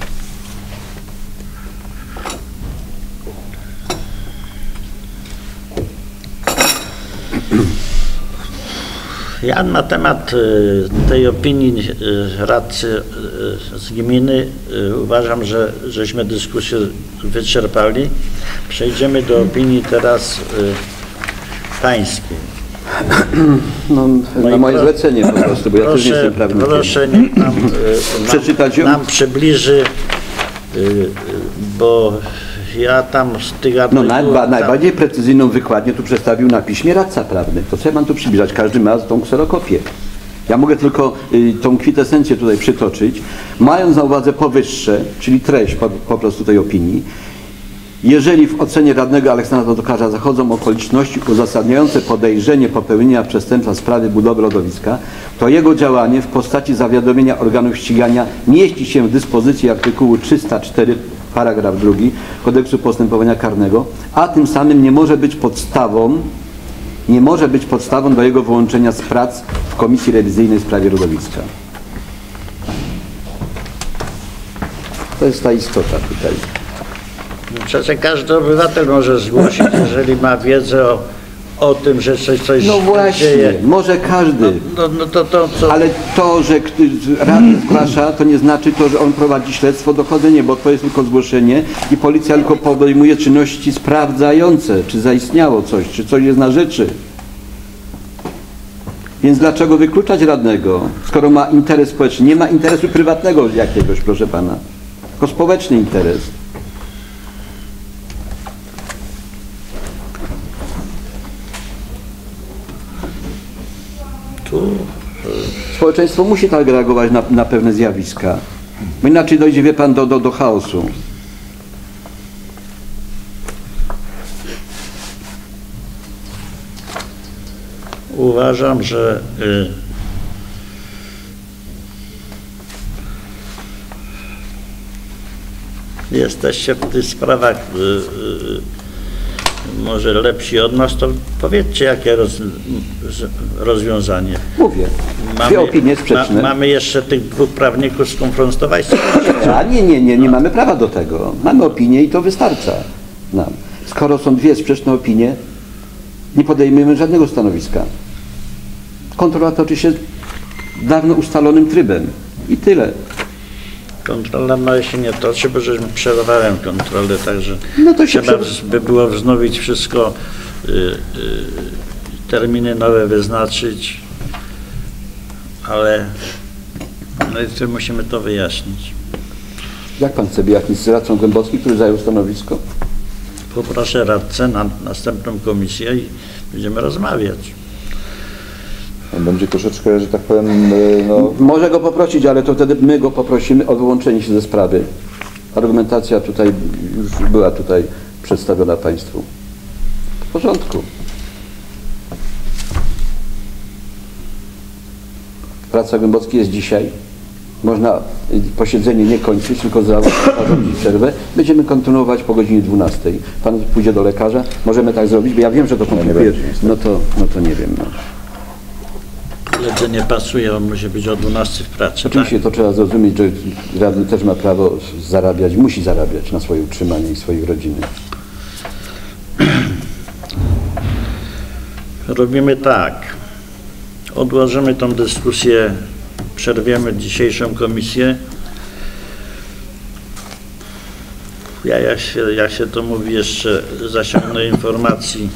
Ja na temat tej opinii radcy z gminy uważam, że żeśmy dyskusję wyczerpali. Przejdziemy do opinii teraz pańskiej. No, na moje zlecenie po prostu, bo ja też nie jestem prawnikiem. Proszę niech nam przybliży, bo Ja tam z tych No artykułów... najbardziej precyzyjną wykładnię tu przedstawił na piśmie radca prawny. To co ja mam tu przybliżać? Każdy ma tą kserokopię. Ja mogę tylko tą kwintesencję tutaj przytoczyć. Mając na uwadze powyższe, czyli treść po prostu tej opinii, jeżeli w ocenie radnego Aleksandra Tokarza zachodzą okoliczności uzasadniające podejrzenie popełnienia przestępstwa w sprawie budowy lodowiska, to jego działanie w postaci zawiadomienia organów ścigania mieści się w dyspozycji artykułu 304 paragraf 2 Kodeksu Postępowania Karnego, a tym samym nie może być podstawą do jego wyłączenia z prac w Komisji Rewizyjnej w sprawie lodowiska. To jest ta istota tutaj. Przecież każdy obywatel może zgłosić, jeżeli ma wiedzę o tym, że coś No właśnie, dzieje. może każdy. Co? Ale to, że radny zgłasza, to nie znaczy to, że on prowadzi śledztwo, dochodzenie, bo to jest tylko zgłoszenie i policja tylko podejmuje czynności sprawdzające, czy zaistniało coś, czy coś jest na rzeczy. Więc dlaczego wykluczać radnego, skoro ma interes społeczny? Nie ma interesu prywatnego jakiegoś, proszę pana, tylko społeczny interes. Społeczeństwo musi tak reagować na pewne zjawiska, bo inaczej dojdzie, wie pan, do chaosu. Uważam, że jesteście w tych sprawach może lepsi od nas, to powiedzcie, jakie rozwiązanie. Mówię. Dwie opinie sprzeczne. Mamy jeszcze tych dwóch prawników skonfrontować? A nie mamy prawa do tego. Mamy opinię i to wystarcza nam. Skoro są dwie sprzeczne opinie, nie podejmujemy żadnego stanowiska. Kontrola toczy się dawno ustalonym trybem. I tyle. Kontrola ma się nie toczy, bo żeśmy przerwałem kontrolę, także No to się trzeba by było wznowić wszystko, terminy nowe wyznaczyć, ale no i musimy to wyjaśnić. Jak pan chce wyjaśnić z radcą Głębocki, który zajął stanowisko? Poproszę radcę na następną komisję i będziemy rozmawiać. Będzie troszeczkę, że tak powiem, no... Może go poprosić, ale to wtedy my go poprosimy o wyłączenie się ze sprawy. Argumentacja tutaj już była tutaj przedstawiona państwu. W porządku. Praca Głębockiej jest dzisiaj. Można posiedzenie nie kończyć, tylko zarządzić przerwę. Będziemy kontynuować po godzinie 12. Pan pójdzie do lekarza. Możemy tak zrobić, bo ja wiem, że to komplikuje. No to nie wiem. No. Koledze nie pasuje, on musi być o 12 w pracy. Oczywiście to trzeba zrozumieć, że radny też ma prawo zarabiać, musi zarabiać na swoje utrzymanie i swojej rodziny. Robimy tak. Odłożymy tą dyskusję, przerwiemy dzisiejszą komisję. Ja, jak się to mówi, jeszcze zasiągnę informacji.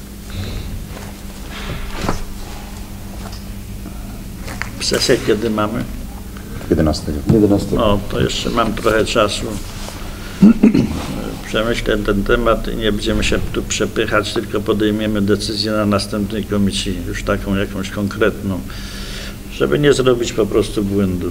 Sesję kiedy mamy? 11. O, to jeszcze mam trochę czasu. Przemyślę ten temat i nie będziemy się tu przepychać, tylko podejmiemy decyzję na następnej komisji, już taką jakąś konkretną, żeby nie zrobić po prostu błędu.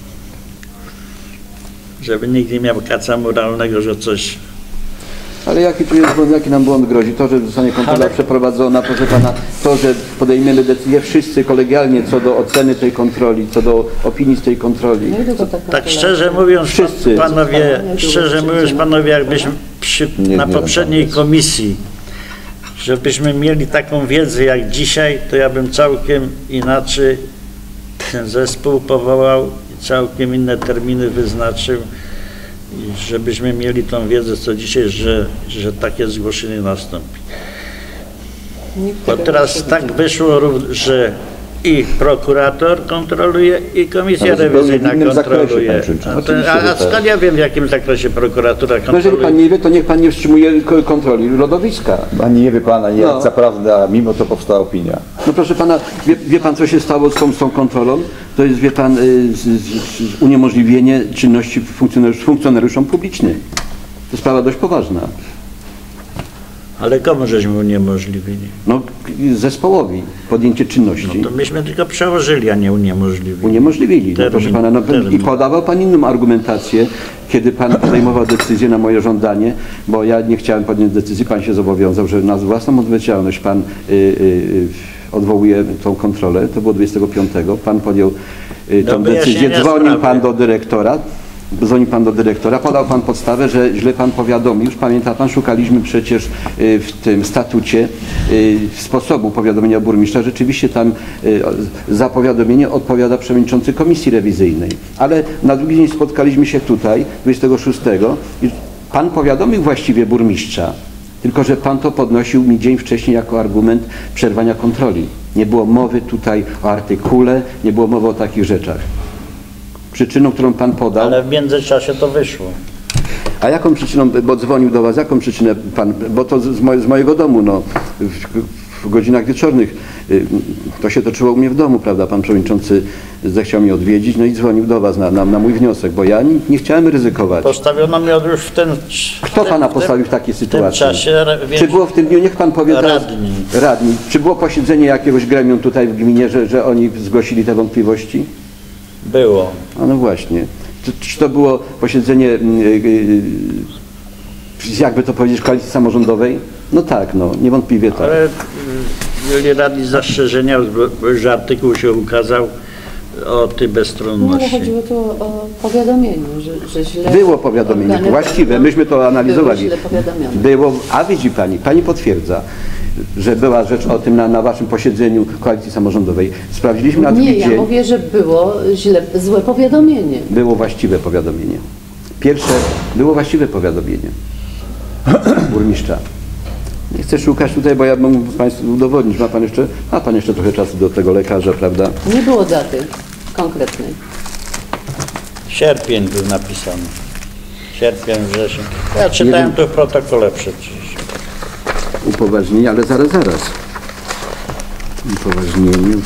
Żeby nikt nie miał kaca moralnego, że coś... Ale jaki tu jest błąd, jaki nam błąd grozi? To, że zostanie kontrola przeprowadzona, proszę pana, to, że podejmiemy decyzję wszyscy kolegialnie co do oceny tej kontroli, co do opinii z tej kontroli. Tak szczerze mówiąc, Wszyscy. panowie, jakbyśmy na poprzedniej komisji, żebyśmy mieli taką wiedzę jak dzisiaj, to ja bym całkiem inaczej ten zespół powołał i całkiem inne terminy wyznaczył. I żebyśmy mieli tą wiedzę co dzisiaj, że takie zgłoszenie nastąpi. Bo teraz tak wyszło, że i prokurator kontroluje, i komisja rewizyjna kontroluje. A skąd ja wiem, w jakim zakresie prokuratura kontroluje? No jeżeli pan nie wie, to niech pan nie wstrzymuje kontroli lodowiska. Ani nie wie pan, ani radca prawny, a mimo to powstała opinia. No proszę pana, wie pan co się stało z tą kontrolą? To jest, wie pan, uniemożliwienie czynności funkcjonariuszom publicznym. to sprawa dość poważna. Ale komu żeśmy uniemożliwili? No, zespołowi podjęcie czynności. No to myśmy tylko przełożyli, a nie uniemożliwili. Uniemożliwili. No, proszę pana, no, i podawał pan inną argumentację, kiedy pan podejmował decyzję na moje żądanie, bo ja nie chciałem podjąć decyzji, pan się zobowiązał, że na własną odpowiedzialność pan odwołuje tą kontrolę. To było 25. Pan podjął tą decyzję, dzwonił pan do dyrektora. Podał pan podstawę, że źle pan powiadomił. Już pamięta pan, szukaliśmy przecież w tym statucie sposobu powiadomienia burmistrza. Rzeczywiście tam za powiadomienie odpowiada przewodniczący komisji rewizyjnej. Ale na drugi dzień spotkaliśmy się tutaj, 26. i pan powiadomił właściwie burmistrza. Tylko że pan to podnosił mi dzień wcześniej jako argument przerwania kontroli. Nie było mowy tutaj o artykule, nie było mowy o takich rzeczach. Przyczyną, którą pan podał. Ale w międzyczasie to wyszło. A jaką przyczyną, bo dzwonił do was, jaką przyczynę pan, bo to z mojego domu, no, w godzinach wieczornych, to się toczyło u mnie w domu, prawda, pan przewodniczący zechciał mnie odwiedzić, no i dzwonił do was na mój wniosek, bo ja nie chciałem ryzykować. Postawiono mnie już w ten... Kto pana postawił w takiej sytuacji? W tym czasie, czy było w tym dniu, niech pan powie teraz, radni, czy było posiedzenie jakiegoś gremium tutaj w gminie, że oni zgłosili te wątpliwości? Było. A no właśnie. Czy to było posiedzenie, jakby to powiedzieć, koalicji samorządowej? No tak, no, niewątpliwie tak. Ale byli radni zastrzeżenia, że artykuł się ukazał o tej No bezstronności. ale chodziło tu o powiadomienie, że źle... Było powiadomienie, właściwe, myśmy to analizowali. Były źle powiadomione. Było, a widzi pani potwierdza, że była rzecz o tym na waszym posiedzeniu koalicji samorządowej. Sprawdziliśmy na drugi Nie, ja dzień. mówię, że było złe powiadomienie. Było właściwe powiadomienie. Pierwsze, było właściwe powiadomienie burmistrza. Nie chcę szukać tutaj, bo ja bym mógł państwu udowodnić. Ma pan jeszcze trochę czasu do tego lekarza, prawda? Nie było daty konkretnej. Sierpień był napisany. Sierpień, wrzesień. Ja czytałem to w protokole przecież. Upoważnienie, ale zaraz. Upoważnienie.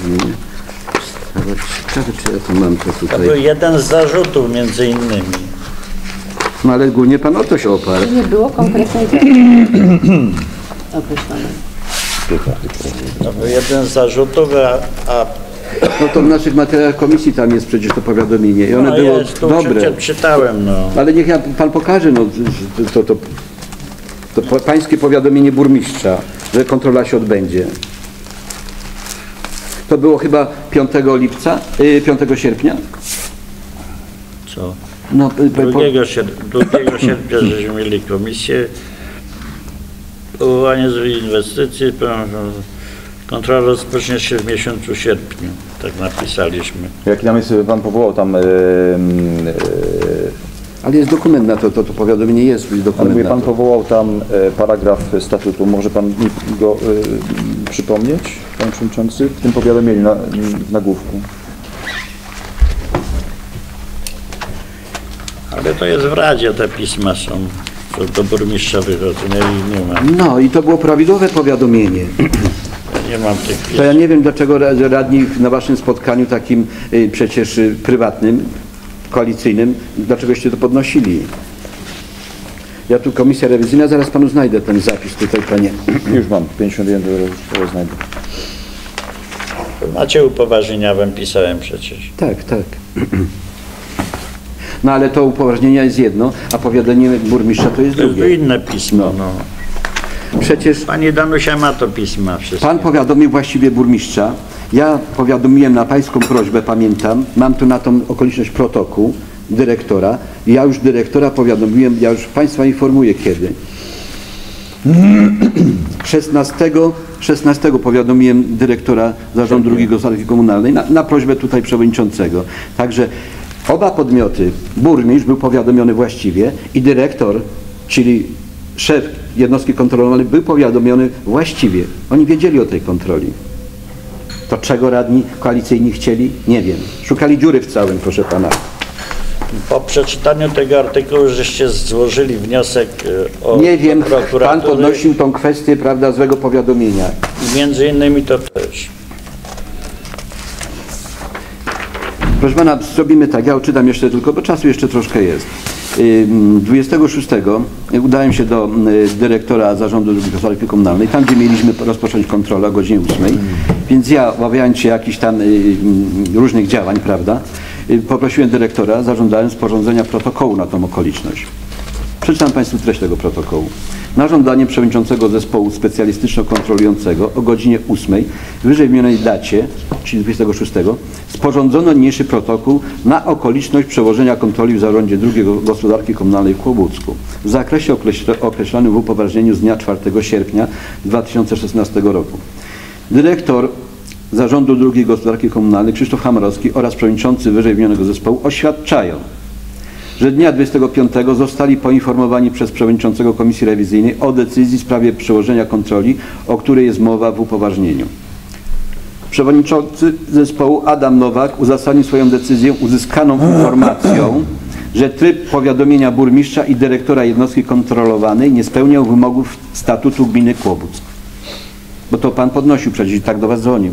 Ciekawe, czy ja to mam to To tutaj. był jeden z zarzutów między innymi. No ale głównie pan o to się oparł. Nie było konkretnej daty określonej. To był jeden z zarzutów, a No to w naszych materiałach komisji tam jest przecież to powiadomienie i one no było jest, tu dobre. czytałem, no. Ale niech pan pokaże, no, to pańskie powiadomienie burmistrza, że kontrola się odbędzie. To było chyba 5 sierpnia? Co? No, 2 sierpnia żeśmy mieli komisję, powołanie z inwestycji, kontrola rozpocznie się w miesiącu sierpniu, tak napisaliśmy. Jaki tam jest, pan powołał tam, ale jest dokument na to powiadomienie jest ale dokument mówię, na pan to. powołał tam paragraf statutu, może pan mi go przypomnieć, panie przewodniczący, w tym powiadomieniu w nagłówku. Ale to jest w Radzie, te pisma są, co do burmistrza wychodzą, ja ich nie mam. No i to było prawidłowe powiadomienie. Ja nie mam tych pism. To ja nie wiem, dlaczego radni na waszym spotkaniu takim przecież prywatnym, koalicyjnym, dlaczegoście to podnosili. Ja tu komisja rewizyjna, zaraz panu znajdę ten zapis tutaj, panie. Już mam, 51 to znajdę. Macie upoważnienia, wam pisałem przecież. Tak. No ale to upoważnienia jest jedno, a powiadomienie burmistrza to jest To jest drugie. inne pismo, no. Przecież Pani Danusia ma to pisma wszystkie. pan powiadomił właściwie burmistrza. Ja powiadomiłem na pańską prośbę, pamiętam, mam tu na tą okoliczność protokół dyrektora. Ja już dyrektora powiadomiłem, ja już państwa informuję kiedy. 16 powiadomiłem dyrektora Zarządu Dróg Gospodarki Komunalnej na prośbę tutaj przewodniczącego. Także oba podmioty, burmistrz był powiadomiony właściwie i dyrektor, czyli szef jednostki kontrolowanej był powiadomiony właściwie. Oni wiedzieli o tej kontroli. To czego radni koalicyjni chcieli? Nie wiem. Szukali dziury w całym, proszę pana. Po przeczytaniu tego artykułu, żeście złożyli wniosek o Nie wiem, do prokuratury pan podnosił tą kwestię, prawda, złego powiadomienia. i między innymi to też. Proszę pana, zrobimy tak, ja odczytam jeszcze tylko, bo czasu jeszcze troszkę jest. 26 udałem się do dyrektora Zarządu Dróg Gospodarki Komunalnej, tam gdzie mieliśmy rozpocząć kontrolę o godzinie 8, więc ja, obawiając się jakichś tam różnych działań, prawda, poprosiłem dyrektora, zażądałem sporządzenia protokołu na tą okoliczność. Przeczytam państwu treść tego protokołu. Na żądanie przewodniczącego zespołu specjalistyczno-kontrolującego o godzinie 8 w wyżej wymienionej dacie, czyli 26, sporządzono niniejszy protokół na okoliczność przełożenia kontroli w Zarządzie Dróg Gospodarki Komunalnej w Kłobucku w zakresie określonym w upoważnieniu z dnia 4 sierpnia 2016 roku. Dyrektor Zarządu Dróg Gospodarki Komunalnej Krzysztof Hamarowski oraz przewodniczący wyżej wymienionego zespołu oświadczają, że dnia 25 zostali poinformowani przez przewodniczącego Komisji Rewizyjnej o decyzji w sprawie przełożenia kontroli, o której jest mowa w upoważnieniu. Przewodniczący zespołu Adam Nowak uzasadnił swoją decyzję uzyskaną informacją, że tryb powiadomienia burmistrza i dyrektora jednostki kontrolowanej nie spełniał wymogów statutu gminy Kłobuck. Bo to pan podnosił przecież i tak do was dzwonił.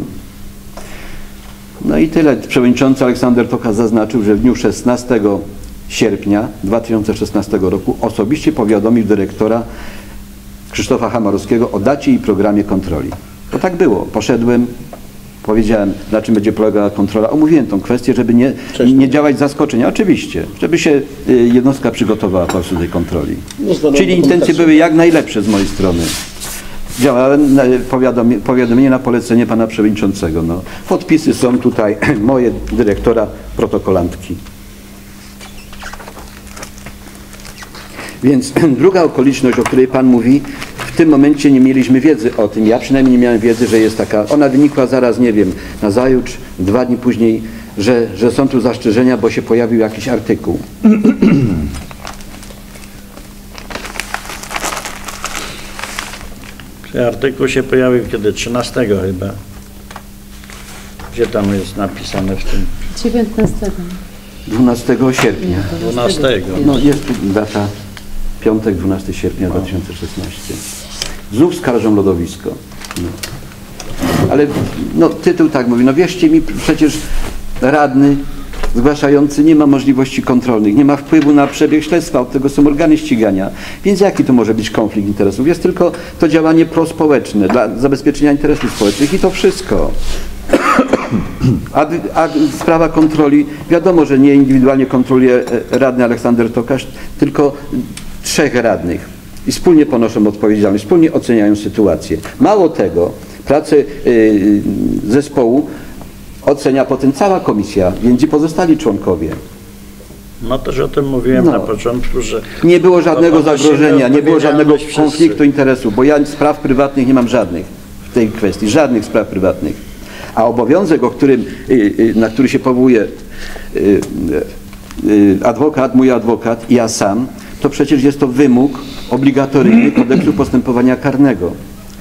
No i tyle. Przewodniczący Aleksander Toka zaznaczył, że w dniu 16 sierpnia 2016 roku osobiście powiadomił dyrektora Krzysztofa Hamarowskiego o dacie i programie kontroli. To tak było. Poszedłem, powiedziałem, na czym będzie polegała kontrola. Omówiłem tą kwestię, żeby nie działać zaskoczenia. Oczywiście, żeby się jednostka przygotowała po prostu do tej kontroli. Czyli intencje były jak najlepsze z mojej strony. Działałem powiadomienie na polecenie pana przewodniczącego. No. Podpisy są tutaj moje, dyrektora, protokolantki. Więc druga okoliczność, o której pan mówi, w tym momencie nie mieliśmy wiedzy o tym. Ja przynajmniej nie miałem wiedzy, że jest taka. Ona wynikła zaraz, nie wiem, nazajutrz, 2 dni później, że są tu zastrzeżenia, bo się pojawił jakiś artykuł. Ten artykuł się pojawił kiedy? 13 chyba. Gdzie tam jest napisane w tym? 19. 12 sierpnia. 12. No jest tu data, piątek, 12 sierpnia 2016. Znów skarżą lodowisko. No. Ale no, tytuł tak mówi, no wierzcie mi, przecież radny zgłaszający nie ma możliwości kontrolnych, nie ma wpływu na przebieg śledztwa, od tego są organy ścigania. Więc jaki to może być konflikt interesów? Jest tylko to działanie prospołeczne dla zabezpieczenia interesów społecznych i to wszystko. A sprawa kontroli, wiadomo, że nie indywidualnie kontroluje radny Aleksander Tokarz, tylko 3 radnych i wspólnie ponoszą odpowiedzialność, wspólnie oceniają sytuację. Mało tego, pracę zespołu ocenia potem cała komisja, więc i pozostali członkowie. No też o tym mówiłem na początku, że... Nie było żadnego zagrożenia, nie było żadnego wszyscy. konfliktu interesu, bo ja spraw prywatnych nie mam żadnych w tej kwestii, żadnych spraw prywatnych. A obowiązek, na który się powołuje adwokat, mój adwokat i ja sam, to przecież jest to wymóg obligatoryjny Kodeksu Postępowania Karnego,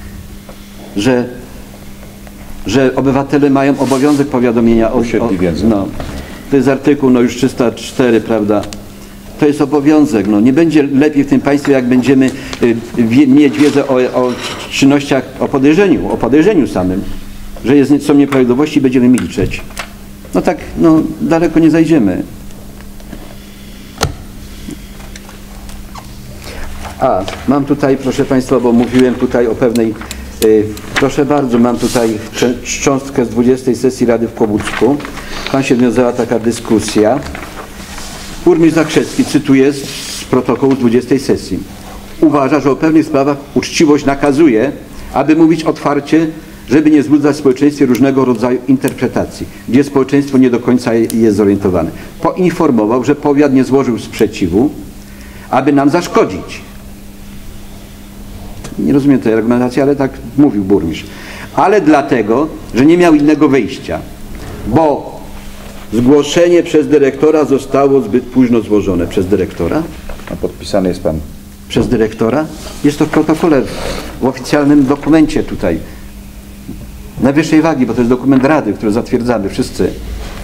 że obywatele mają obowiązek powiadomienia o no, to jest artykuł no już 304, prawda? To jest obowiązek. No. Nie będzie lepiej w tym państwie, jak będziemy mieć wiedzę o czynnościach, o podejrzeniu samym, że są nieprawidłowości i będziemy milczeć. No tak, no daleko nie zajdziemy. A, mam tutaj, proszę państwa, bo mówiłem tutaj o pewnej, proszę bardzo, mam tutaj szczątkę z 20. sesji Rady w Kłobucku. Tam się wiązała taka dyskusja. Burmistrz Zakrzewski, cytuję z protokołu z 20. sesji. Uważa, że o pewnych sprawach uczciwość nakazuje, aby mówić otwarcie, żeby nie wzbudzać w społeczeństwie różnego rodzaju interpretacji, gdzie społeczeństwo nie do końca jest zorientowane. Poinformował, że powiat nie złożył sprzeciwu, aby nam zaszkodzić. Nie rozumiem tej argumentacji, ale tak mówił burmistrz. Ale dlatego, że nie miał innego wyjścia, bo zgłoszenie przez dyrektora zostało zbyt późno złożone. Przez dyrektora? A podpisany jest pan? Przez dyrektora? Jest to w protokole, w oficjalnym dokumencie tutaj. Najwyższej wagi, bo to jest dokument Rady, który zatwierdzamy wszyscy.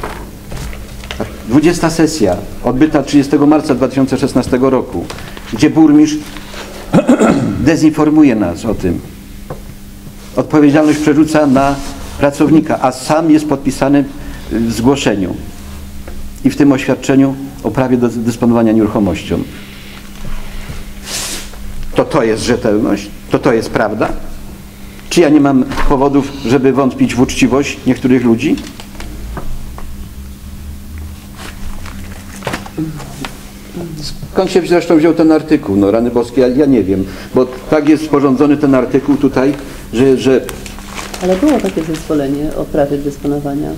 20. sesja, odbyta 30 marca 2016 roku, gdzie burmistrz dezinformuje nas o tym. Odpowiedzialność przerzuca na pracownika, a sam jest podpisany w zgłoszeniu. i w tym oświadczeniu o prawie do dysponowania nieruchomością. To jest rzetelność? To jest prawda? Czy ja nie mam powodów, żeby wątpić w uczciwość niektórych ludzi? Skąd się zresztą wziął ten artykuł? No rany boskie, ja nie wiem, bo tak jest sporządzony ten artykuł tutaj, że... Ale było takie zezwolenie o prawie dysponowania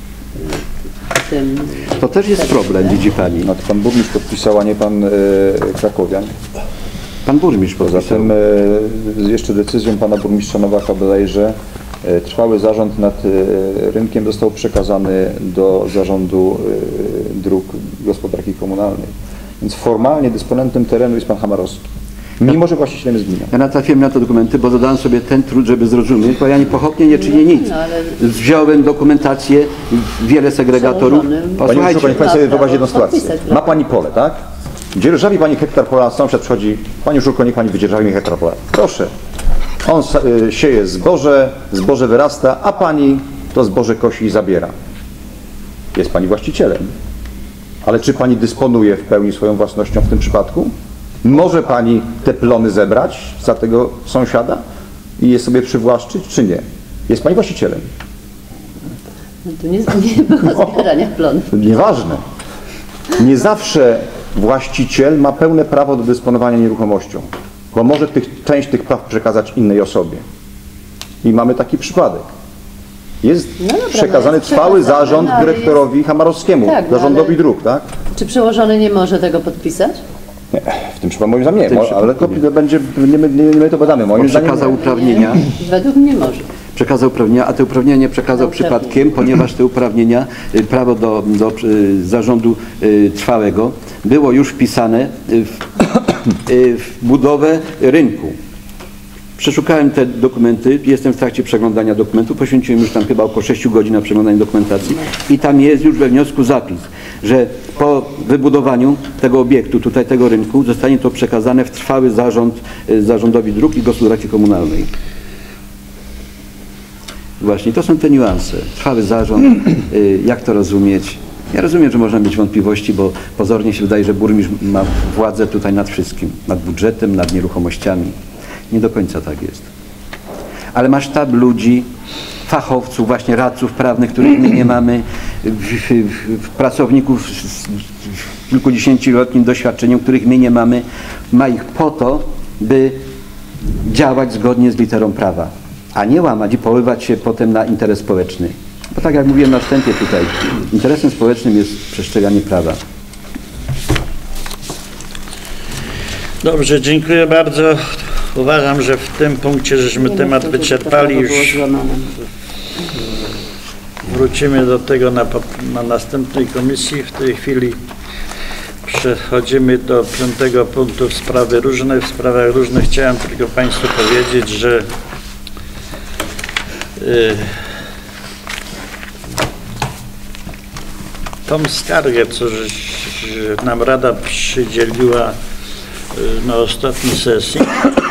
tym... To też jest problem, widzi Pani. No to pan burmistrz podpisał, a nie pan krakowian. Pan burmistrz Poza podpisał. tym jeszcze decyzją pana burmistrza Nowaka bodajże trwały zarząd nad rynkiem został przekazany do zarządu dróg gospodarki komunalnej. Więc formalnie dysponentem terenu jest pan Hamarowski. Mimo że właścicielem jest gmina. Ja natrafiłem na te dokumenty, bo zadałem sobie ten trud, żeby zrozumieć, bo ja nie pochopnie nie czynię nic. No, ale... Wziąłem dokumentację, wiele segregatorów. Przełożonym. Pani muszę pani sobie wyobrazić jedną sytuację. podpisać, Ma pani pole, tak? Dzierżawi pani hektar pola, sąsiad przychodzi, pani Żurko, niech pani wydzierżawi mi hektar pola. Proszę. On sieje zboże wyrasta, a pani to zboże kosi i zabiera. Jest pani właścicielem. Ale czy pani dysponuje w pełni swoją własnością w tym przypadku? Może pani te plony zebrać za tego sąsiada i je sobie przywłaszczyć, czy nie? Jest pani właścicielem. No to nie było zbierania plonów. Nieważne. Nie zawsze właściciel ma pełne prawo do dysponowania nieruchomością, bo może część tych praw przekazać innej osobie. I mamy taki przypadek. Jest No dobra, przekazany jest trwały przekazany, zarząd no ale dyrektorowi Hamarowskiemu, Tak, no zarządowi ale- dróg, tak? Czy przełożony nie może tego podpisać? Nie, w tym przypadku moim zdaniem nie, tym ale to przypadku będzie, nie to badamy. Moim zdaniem Przekazał nie. uprawnienia. Według mnie może. Przekazał uprawnienia, a te uprawnienia nie przekazał No, przypadkiem, ponieważ te uprawnienia, prawo do zarządu trwałego było już wpisane w budowę rynku. Przeszukałem te dokumenty, jestem w trakcie przeglądania dokumentów, poświęciłem już tam chyba około 6 godzin na przeglądanie dokumentacji i tam jest już we wniosku zapis, że po wybudowaniu tego obiektu, tutaj tego rynku, zostanie to przekazane w trwały zarząd zarządowi dróg i gospodarki komunalnej. Właśnie, to są te niuanse. Trwały zarząd, jak to rozumieć? Ja rozumiem, że można mieć wątpliwości, bo pozornie się wydaje, że burmistrz ma władzę tutaj nad wszystkim, nad budżetem, nad nieruchomościami. Nie do końca tak jest. Ale ma sztab ludzi, fachowców, właśnie radców prawnych, których my nie mamy, pracowników z kilkudziesięcioletnim doświadczeniem, których my nie mamy. Ma ich po to, by działać zgodnie z literą prawa, a nie łamać i poływać się potem na interes społeczny. Bo tak jak mówiłem na wstępie tutaj, interesem społecznym jest przestrzeganie prawa. Dobrze, dziękuję bardzo. Uważam, że w tym punkcie żeśmy temat wyczerpali. Już wrócimy do tego na następnej komisji. W tej chwili przechodzimy do 5. punktu sprawy różne. W sprawach różnych chciałem tylko Państwu powiedzieć, że tą skargę, co nam Rada przydzieliła na ostatniej sesji,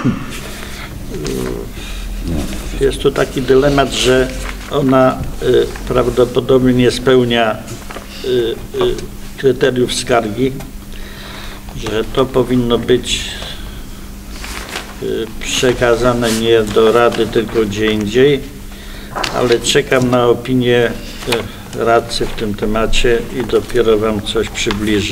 jest tu taki dylemat, że ona prawdopodobnie nie spełnia kryteriów skargi, że to powinno być przekazane nie do Rady, tylko gdzie indziej, ale czekam na opinię radcy w tym temacie i dopiero Wam coś przybliżę.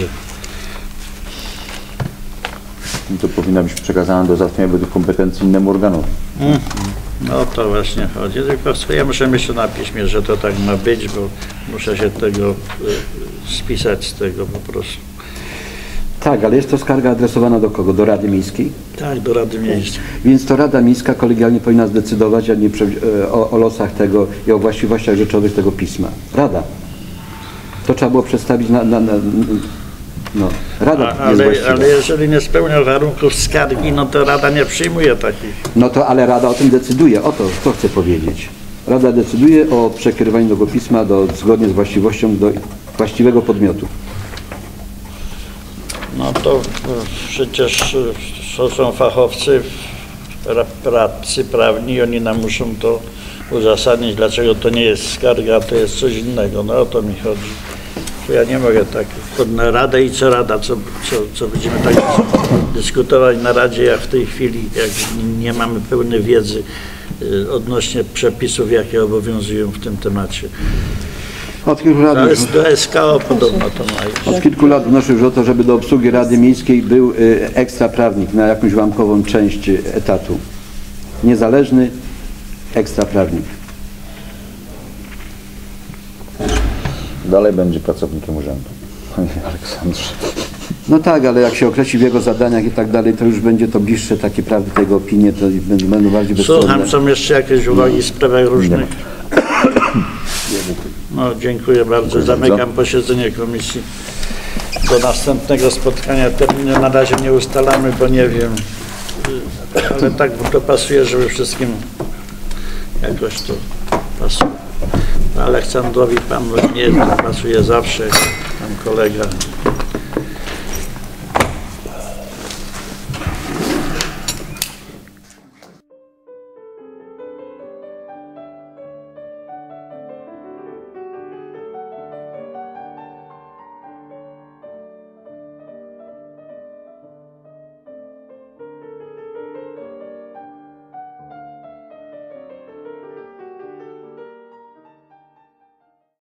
To powinno być przekazane do załatwienia według kompetencji innemu organowi. No to właśnie chodzi. Tylko ja muszę myśleć na piśmie, że to tak ma być, bo muszę się tego spisać z tego po prostu. Tak, ale jest to skarga adresowana do kogo? Do Rady Miejskiej? Tak, do Rady Miejskiej. Więc to Rada Miejska kolegialnie powinna zdecydować o losach tego i o właściwościach rzeczowych tego pisma. Rada. To trzeba było przedstawić no, Rada jest właściwa. Ale jeżeli nie spełnia warunków skargi, no to Rada nie przyjmuje takich. No to, ale Rada o tym decyduje. O to chcę powiedzieć. Rada decyduje o przekierowaniu tego pisma zgodnie z właściwością do właściwego podmiotu. No to przecież są fachowcy, radcy prawni, oni nam muszą to uzasadnić, dlaczego to nie jest skarga, a to jest coś innego. No o to mi chodzi. To ja nie mogę tak na radę i co rada, co będziemy tak dyskutować na radzie, jak w tej chwili, jak nie mamy pełnej wiedzy odnośnie przepisów, jakie obowiązują w tym temacie. Od kilku lat, Ale do SKO podobno to ma iść. od kilku lat wnoszę już o to, żeby do obsługi Rady Miejskiej był ekstra prawnik na jakąś ułamkową część etatu. Niezależny ekstra prawnik. Dalej będzie pracownikiem urzędu. Panie Aleksandrze. No tak, ale jak się określi w jego zadaniach i tak dalej, to już będzie to bliższe takie prawdy, tego opinie, to będą bardziej bezstronne. Słucham, są jeszcze jakieś uwagi w sprawach różnych? No, dziękuję bardzo. Zamykam posiedzenie komisji. Do następnego spotkania terminu na razie nie ustalamy, bo nie wiem. Ale tak to pasuje, żeby wszystkim jakoś to pasuje. Aleksandrowi panu nie pasuje zawsze, tam kolega.